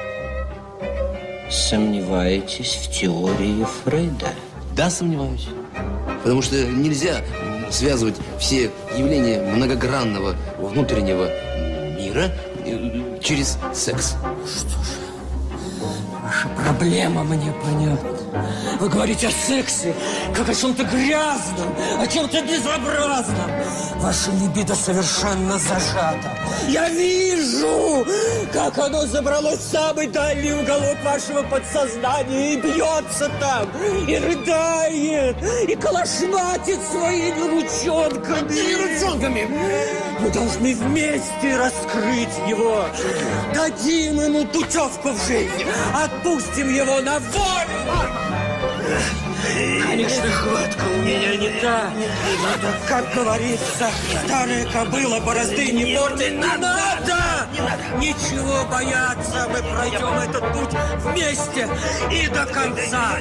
сомневаетесь в теории Фрейда? Да, сомневаюсь. Потому что нельзя связывать все явления многогранного внутреннего мира через секс. Что же, ваша проблема мне понятна. Вы говорите о сексе, как о чем-то грязном, о чем-то безобразном. Ваша либидо совершенно зажата. Я вижу, как оно забралось в самый дальний уголок вашего подсознания и бьется там, и рыдает, и колошматит своими ручонками. Какими ручонками? Мы должны вместе раскрыть его. Дадим ему путевку в жизнь. Отпустим его на волю. Конечно, хватка у меня не та. Надо, как говорится, старая кобыла борозды не портит. Не надо! Ничего бояться, мы пройдем этот путь вместе и до конца.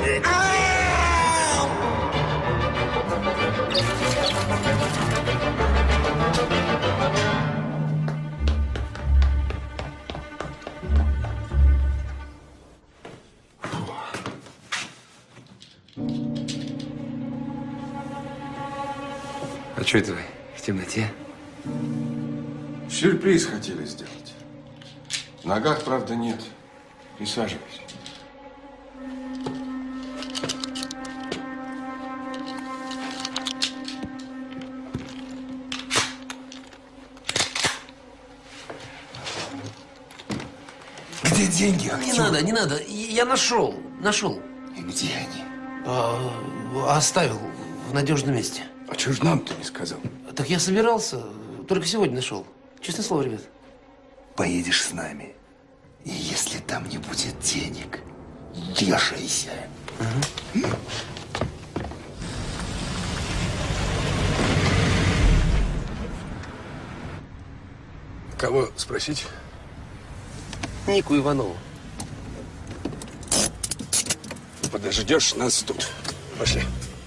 А что это вы в темноте? Сюрприз хотели сделать. В ногах, правда, нет. Присаживайся. Где деньги, актер? Не надо. Я нашел. И где они? Оставил в надежном месте. А чего ж нам-то не сказал? Так я собирался, только сегодня нашел. Честное слово, ребят. Поедешь с нами. И если там не будет денег, вешайся. Кого спросить? Нику Иванову. Подождешь нас тут. Пошли.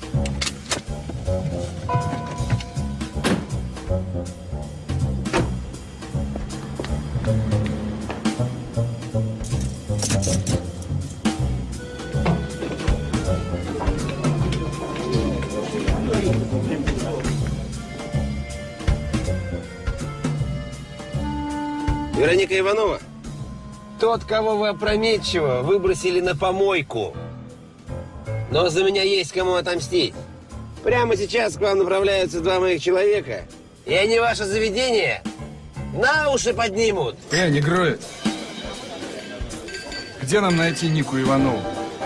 Вероника Иванова? Тот, кого вы опрометчиво выбросили на помойку. Но за меня есть кому отомстить. Прямо сейчас к вам направляются два моих человека. И они ваше заведение на уши поднимут. Негроид. Где нам найти Нику Иванову?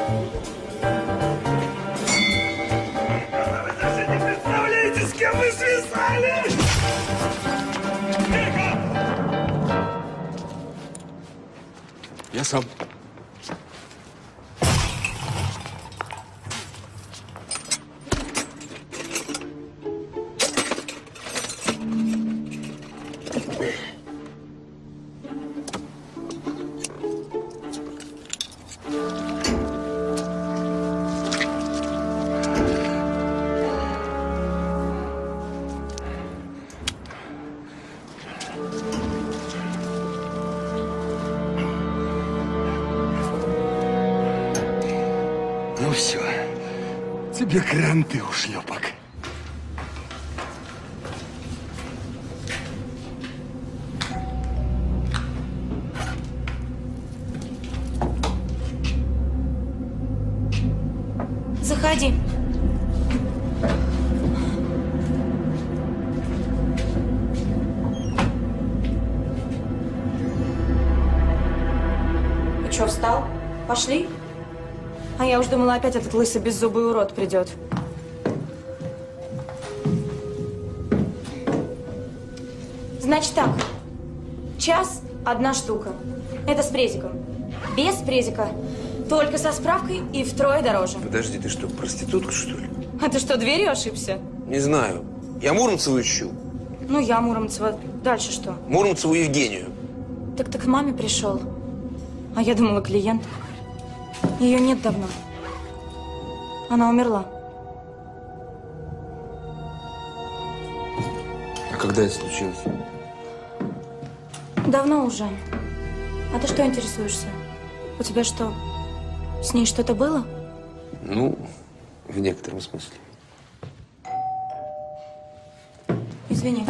Вы даже не представляете, с кем вы связались! Я сам. Ну все, тебе кранты ушлепок. Заходи. Ну что, встал? Пошли? А я уж думала, опять этот лысый беззубый урод придет. Значит так. Час – 1 штука. Это с презиком. Без презика. Только со справкой и втрое дороже. Подожди, ты что, проститутка, что ли? А ты что, дверью ошибся? Не знаю. Я Муромцеву ищу. Ну, я Муромцева. Дальше что? Муромцеву Евгению. Так ты к маме пришел. А я думала, клиент. Ее нет давно. Она умерла. А когда это случилось? Давно уже. А ты что интересуешься? У тебя что, с ней что-то было? Ну, в некотором смысле. Извини.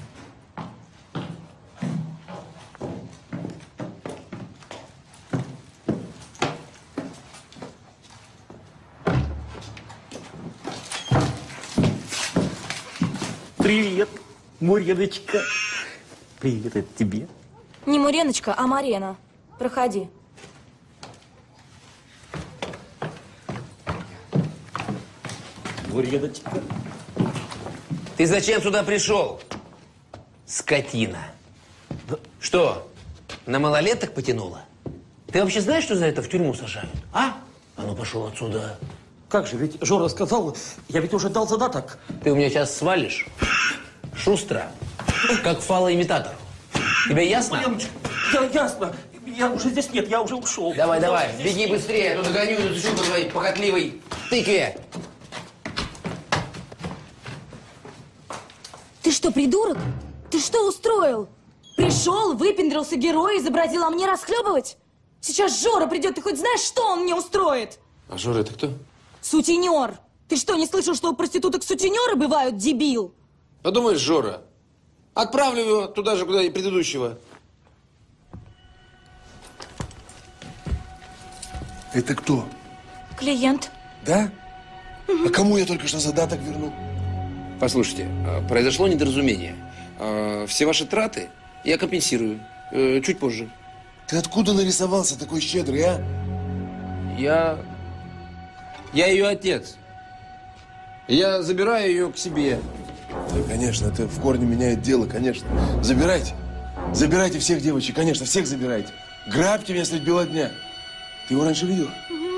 Привет, Муреночка. Привет, это тебе. Не Муреночка, а Марена. Проходи. Муреночка. Ты зачем сюда пришел? Скотина. Что, на малолеток потянуло? Ты вообще знаешь, что за это в тюрьму сажают? А? А ну пошел отсюда. Как же, ведь Жора сказал, я ведь уже дал задаток. Ты у меня сейчас свалишь шустро, как фалоимитатор. Тебе ясно? Ясно. Я уже здесь нет, я уже ушел. Давай, давай, беги быстрее, а то догоню и зачу по твоей похотливой тыкве. Ты что, придурок? Ты что устроил? Пришел, выпендрился герой, изобразил, а мне расхлебывать? Сейчас Жора придет, ты хоть знаешь, что он мне устроит? А Жора это кто? Сутенер. Ты что, не слышал, что у проституток сутенеры бывают, дебил? Подумаешь, Жора. Отправлю его туда же, куда и предыдущего. Это кто? Клиент. Да? А кому я только что задаток вернул? Послушайте, произошло недоразумение. Все ваши траты я компенсирую чуть позже. Ты откуда нарисовался такой щедрый, а? Я ее отец. Я забираю ее к себе. Да, конечно, это в корне меняет дело, конечно. Забирайте. Забирайте всех девочек, конечно, всех забирайте. Грабьте меня средь бела дня. Ты его раньше видел?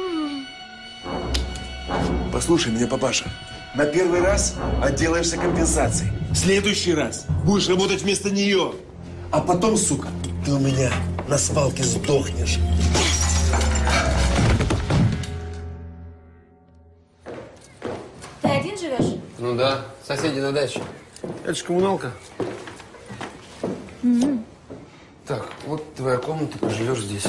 Послушай меня, папаша. На первый раз отделаешься компенсацией. В следующий раз будешь работать вместо нее. А потом, сука, ты у меня на свалке сдохнешь. Ты один живешь? Ну да, соседи на даче. Это же коммуналка. Так, вот твоя комната, поживешь здесь.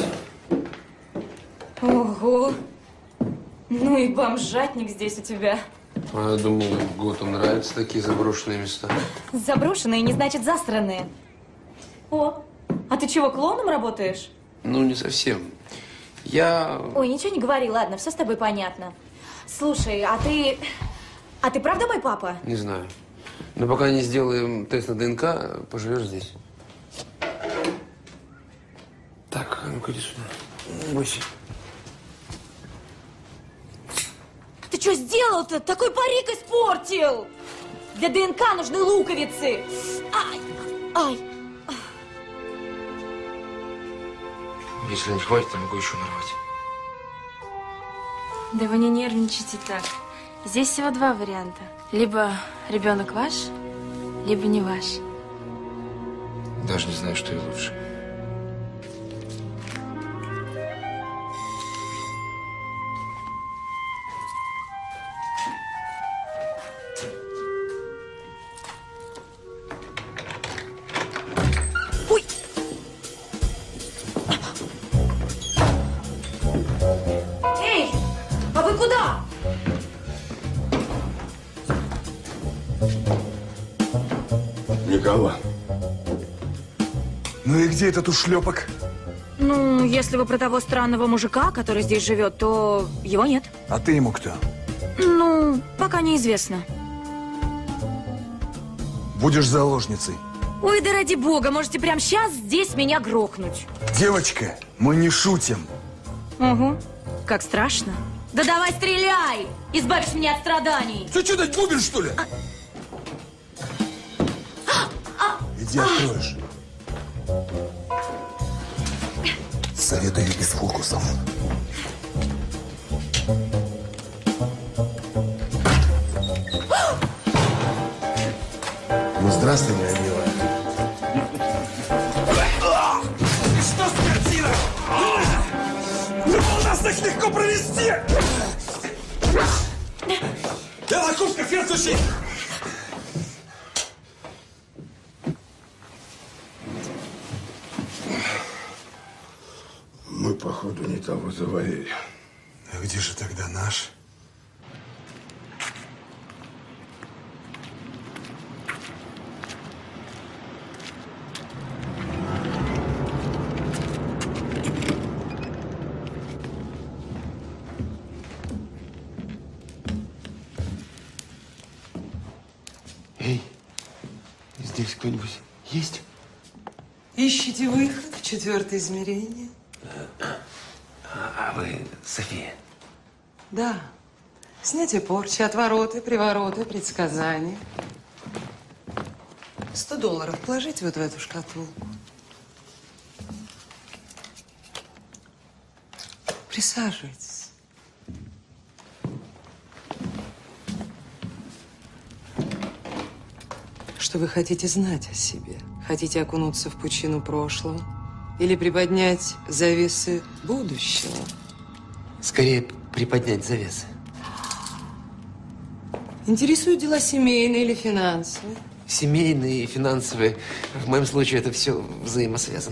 Ого! Ну и бомжатник здесь у тебя. А я думал, Готам нравятся такие заброшенные места. Заброшенные не значит засранные. О, а ты чего, клоуном работаешь? Ну, не совсем. Я... Ой, ничего не говори, ладно, все с тобой понятно. Слушай, а ты правда мой папа? Не знаю. Но пока не сделаем тест на ДНК, поживешь здесь. Так, а ну-ка иди сюда. Не бойся. Ты что сделал-то? Такой парик испортил! Для ДНК нужны луковицы. Ай! Ай! Если не хватит, я могу еще нарвать. Да вы не нервничайте так. Здесь всего два варианта. Либо ребенок ваш, либо не ваш. Даже не знаю, что и лучше. Эй! А вы куда? Никого. Ну и где этот ушлепок? Ну, если вы про того странного мужика, который здесь живет, то его нет. А ты ему кто? Ну, пока неизвестно. Будешь заложницей. Ой, да ради бога, можете прямо сейчас здесь меня грохнуть. Девочка, мы не шутим. Угу. Как страшно. Да давай стреляй! Избавишь меня от страданий. Ты что, дать бубен, что ли? Иди откроешь. Советую без фокусов. Ну, здравствуй, моя милая. Что, скотина? Думал, нас так легко провести! Я лакушка, фертуши! Мы, походу, не того заварили. А где же тогда наш? Эй, здесь кто-нибудь есть? Ищите выход в четвертое измерение? А вы София? Да. Снятие порчи, отвороты, привороты, предсказания. $100 положите вот в эту шкатулку. Присаживайтесь. Что вы хотите знать о себе? Хотите окунуться в пучину прошлого? Или приподнять завесы будущего? Скорее приподнять завесы. Интересуют дела семейные или финансовые? Семейные и финансовые. В моем случае это все взаимосвязано.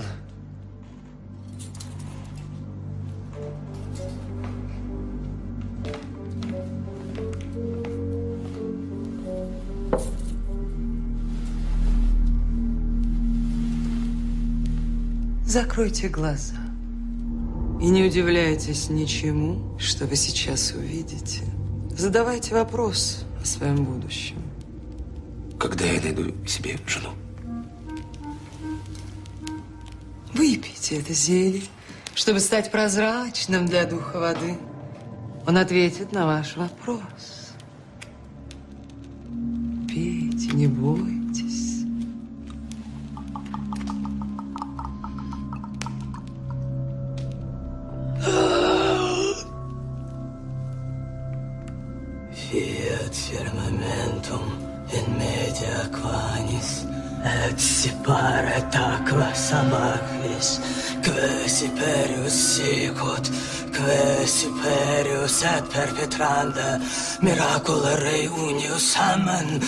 Закройте глаза и не удивляйтесь ничему, что вы сейчас увидите. Задавайте вопрос о своем будущем. Когда я найду себе жену? Выпейте это зелье, чтобы стать прозрачным для духа воды. Он ответит на ваш вопрос. Пейте, не бойтесь. Fiat firmamentum in media quanis, et sipare aqua sabacris, que superius sicut, que superius et perpetranda miracula reunius amen.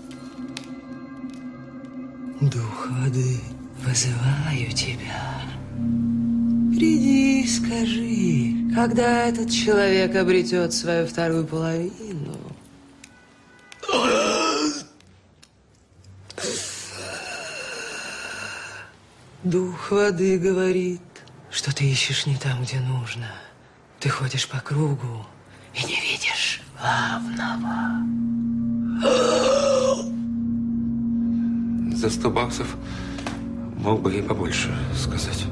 Дух воды, вызываю тебя. Приди и скажи, когда этот человек обретет свою вторую половину. Дух воды говорит, что ты ищешь не там, где нужно. Ты ходишь по кругу и не видишь главного. За 100 баксов мог бы и побольше сказать.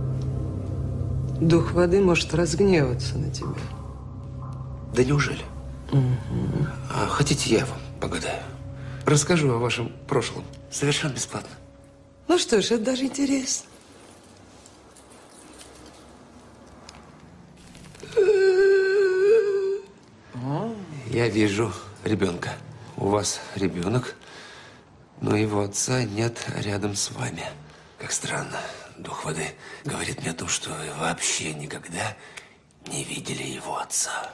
Дух воды может разгневаться на тебя. Да неужели? А хотите, я вам погадаю? Расскажу о вашем прошлом. Совершенно бесплатно. Ну что ж, это даже интересно. Я вижу ребенка. У вас ребенок, но его отца нет рядом с вами. Как странно. Дух воды говорит мне о том, что вы вообще никогда не видели его отца.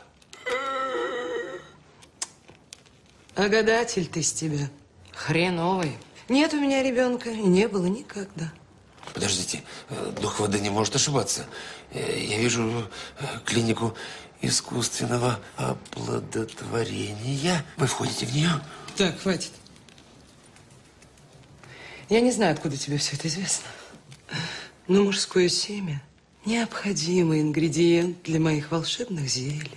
А гадатель ты с тебя хреновый. Нет у меня ребенка и не было никогда. Подождите, дух воды не может ошибаться. Я вижу клинику искусственного оплодотворения. Вы входите в нее? Так, хватит. Я не знаю, откуда тебе все это известно. Но мужское семя – необходимый ингредиент для моих волшебных зелий.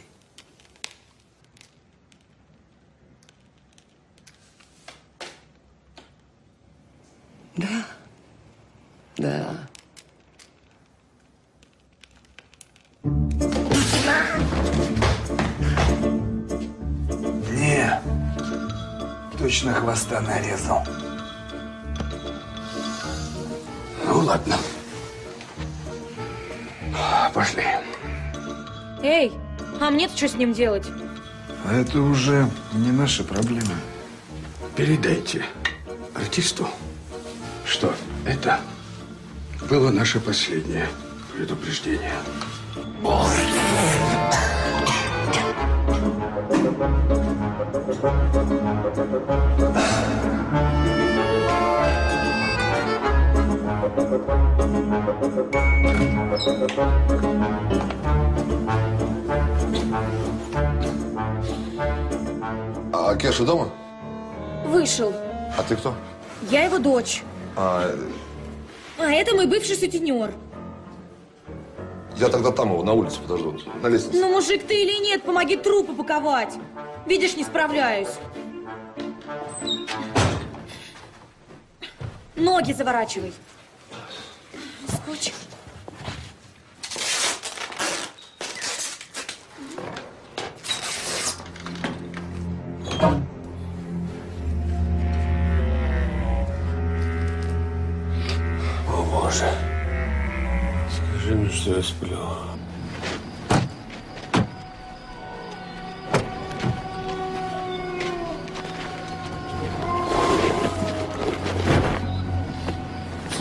Да. Да. Не, точно хвоста нарезал. Ну, ладно. Пошли. Эй, а мне-то что с ним делать? А это уже не наши проблемы. Передайте артисту, что это было наше последнее предупреждение. А Кеша дома? Вышел. А ты кто? Я его дочь. А это мой бывший сутенер. Я тогда там его на улице подожду, на лестнице. Ну, мужик ты или нет, помоги труп упаковать. Видишь, не справляюсь. Ноги заворачивай. Скотч. О, Боже. Скажи мне, что я сплю.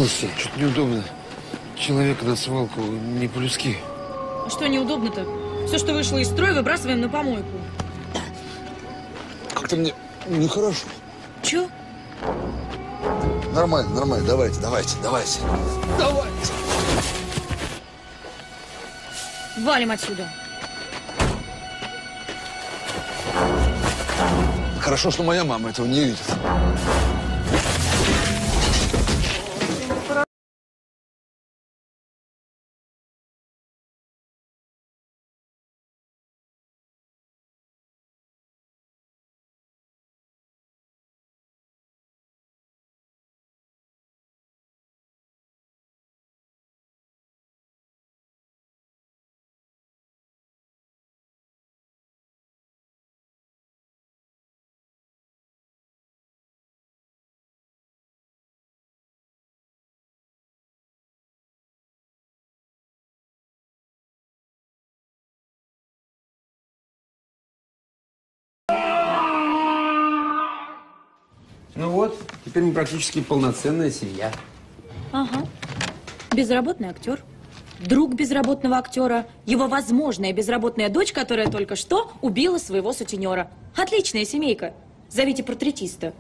Слушайте, что-то неудобно. Человека на свалку не по-людски. А что неудобно-то? Все, что вышло из строя, выбрасываем на помойку. Как-то мне нехорошо. Чё? Нормально, нормально. Давайте. Валим отсюда. Хорошо, что моя мама этого не видит. Ну вот, теперь мы практически полноценная семья. Ага. Безработный актер. Друг безработного актера. Его возможная безработная дочь, которая только что убила своего сутенера. Отличная семейка. Зовите портретиста.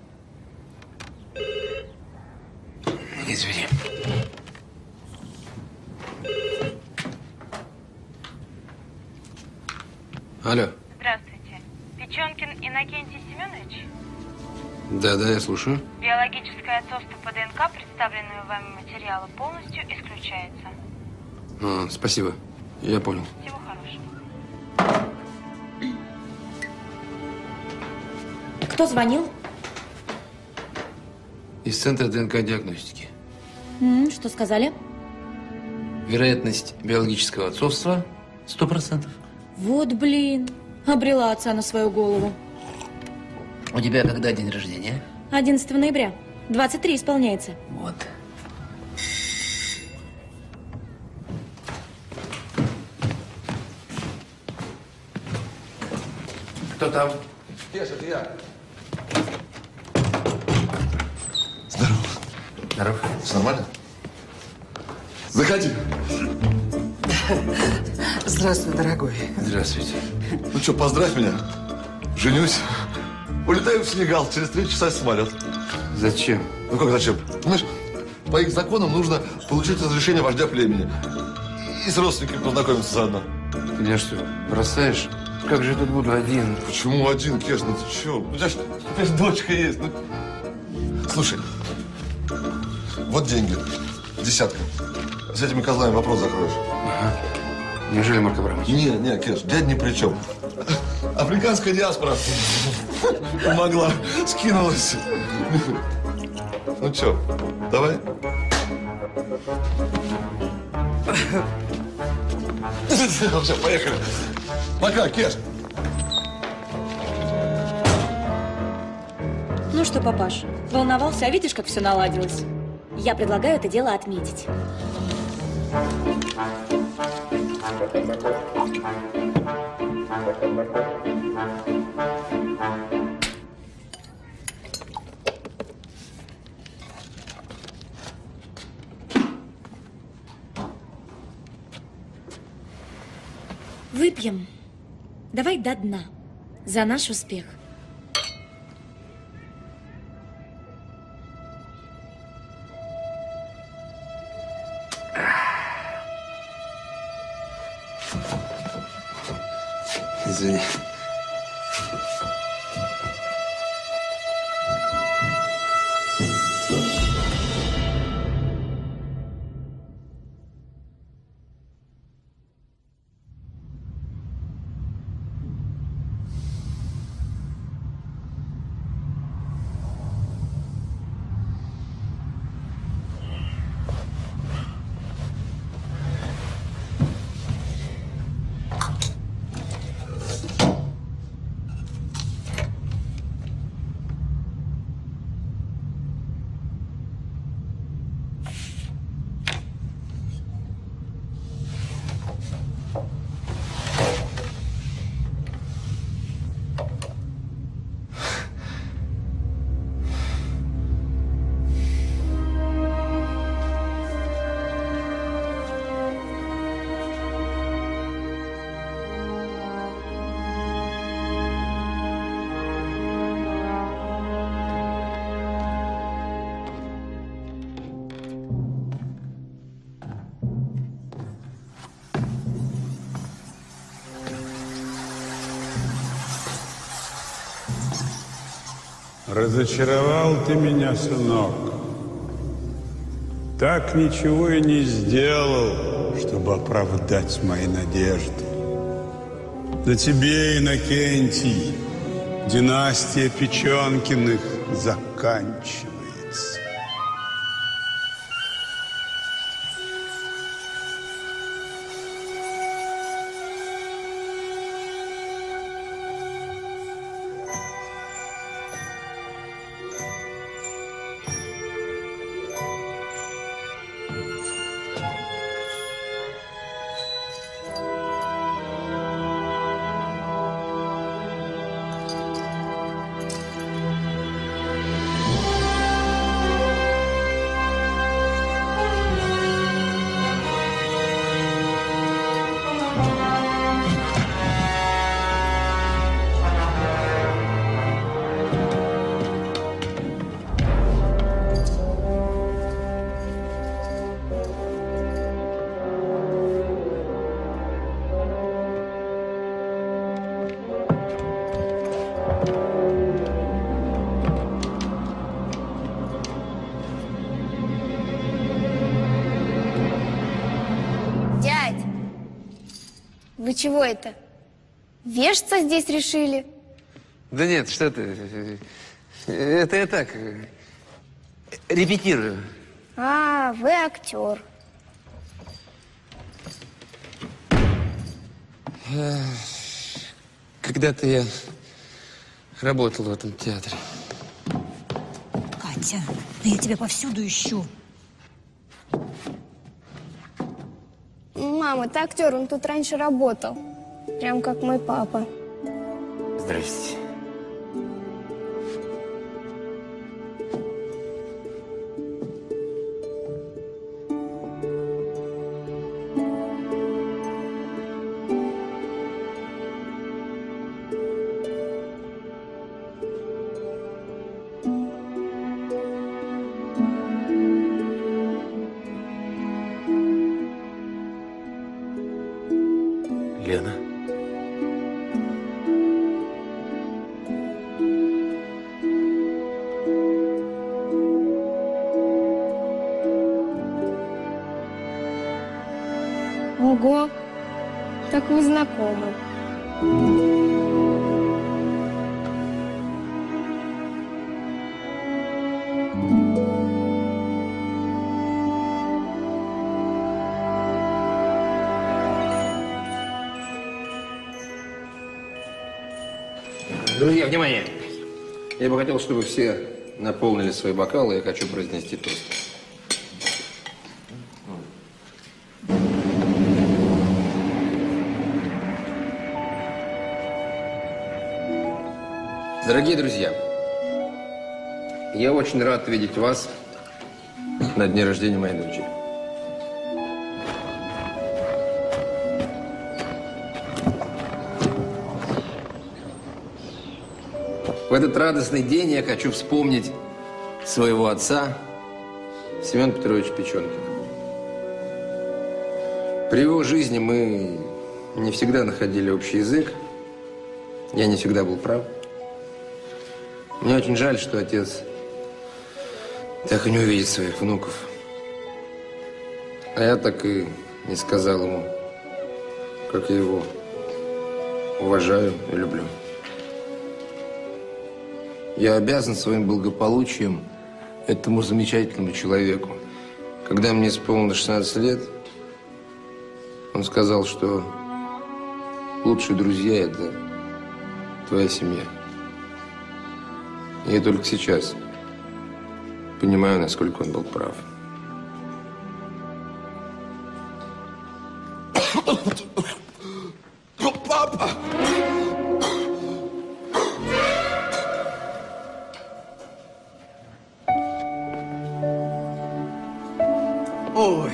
Извини. Алло. Здравствуйте. Печенкин Иннокентий Семенович? Да, я слушаю. Биологическое отцовство по ДНК, представленного вами материала, полностью исключается. Спасибо. Я понял. Всего хорошего. Кто звонил? Из центра ДНК-диагностики. Что сказали? Вероятность биологического отцовства 100%. Вот блин. Обрела отца на свою голову. У тебя когда день рождения? 11 ноября. 23 исполняется. Вот. Кто там? Кеш, это я. Здоров. Все нормально? Заходи. Здравствуй, дорогой. Здравствуйте. Ну что, поздравь меня. Женюсь. Улетаю в Сенегал. Через 3 часа самолет. Зачем? Ну как зачем? Понимаешь, по их законам нужно получить разрешение вождя племени. И с родственниками познакомиться заодно. Ты меня что, бросаешь? Как же я тут буду один? Почему один, Кеш? Ну ты че? У тебя же теперь дочка есть. Ну... Слушай, вот деньги. 10. С этими козлами вопрос закроешь. Ага. Неужели, Марк Абрамович? Не, Кеш, дядь ни при чем. Африканская диаспора помогла, скинулась. Ну что, давай? Все, поехали. Пока, Кеш. Ну что, папаш, волновался, а видишь, как все наладилось? Я предлагаю это дело отметить. Выпьем. Давай до дна. За наш успех. Извини. Разочаровал ты меня, сынок. Так ничего и не сделал, чтобы оправдать мои надежды. На тебе, Иннокентий, династия Печенкиных заканчивается. Вы чего это? Вешаться здесь решили? Да нет, что ты. Это я так, репетирую. А, вы актер. Когда-то я работал в этом театре. Катя, да я тебя повсюду ищу. Мама, это актер, он тут раньше работал. Прям как мой папа. Здрасте. Лена. Ого, так вы знакомы. Друзья, внимание! Я бы хотел, чтобы все наполнили свои бокалы. Я хочу произнести тост. Дорогие друзья, я очень рад видеть вас на дне рождения моей дочери. В этот радостный день я хочу вспомнить своего отца, Семена Петровича Печенкина. При его жизни мы не всегда находили общий язык. Я не всегда был прав. Мне очень жаль, что отец так и не увидит своих внуков. А я так и не сказал ему, как я его уважаю и люблю. Я обязан своим благополучием этому замечательному человеку. Когда мне исполнилось 16 лет, он сказал, что лучшие друзья – это твоя семья. И я только сейчас понимаю, насколько он был прав. Папа! Ой.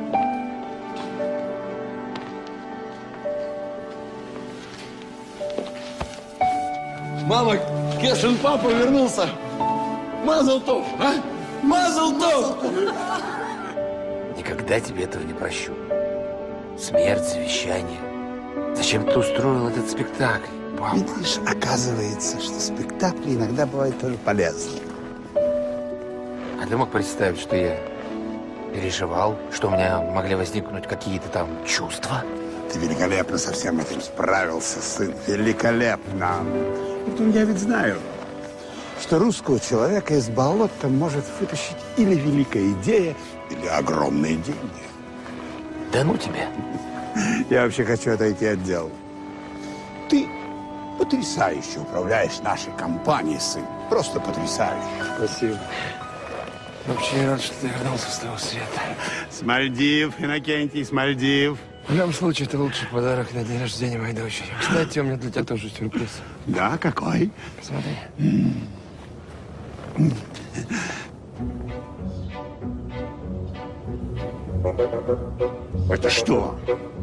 Мама, Кешин папа вернулся. Мазал тов, а? Мазал тов! Никогда тебе этого не прощу. Смерть, завещание. Зачем ты устроил этот спектакль? переживал. Видишь, оказывается, что спектакли иногда бывают тоже полезны. А ты мог представить, что я переживал, что у меня могли возникнуть какие-то там чувства? Ты великолепно со всем этим справился, сын. Великолепно. Потом я ведь знаю, что русского человека из болота может вытащить или великая идея, или огромные деньги. Да ну тебе. Я вообще хочу отойти от дел. Ты потрясающе управляешь нашей компанией, сын. Просто потрясающе. Спасибо. Вообще я рад, что ты вернулся с того света. С Мальдив, Иннокентий, с Мальдив. В любом случае, это лучший подарок на день рождения моей дочери. Кстати, у меня для тебя тоже сюрприз. Да, какой? Смотри. Это что?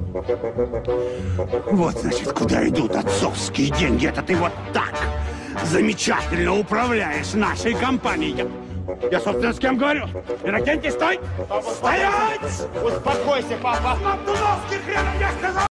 Вот, значит, куда идут отцовские деньги. Это ты вот так замечательно управляешь нашей компанией. Я, собственно, с кем говорю? Иннокентий, стой! Стоять! Успокойся, папа! Мабдуновский хрен, я сказал!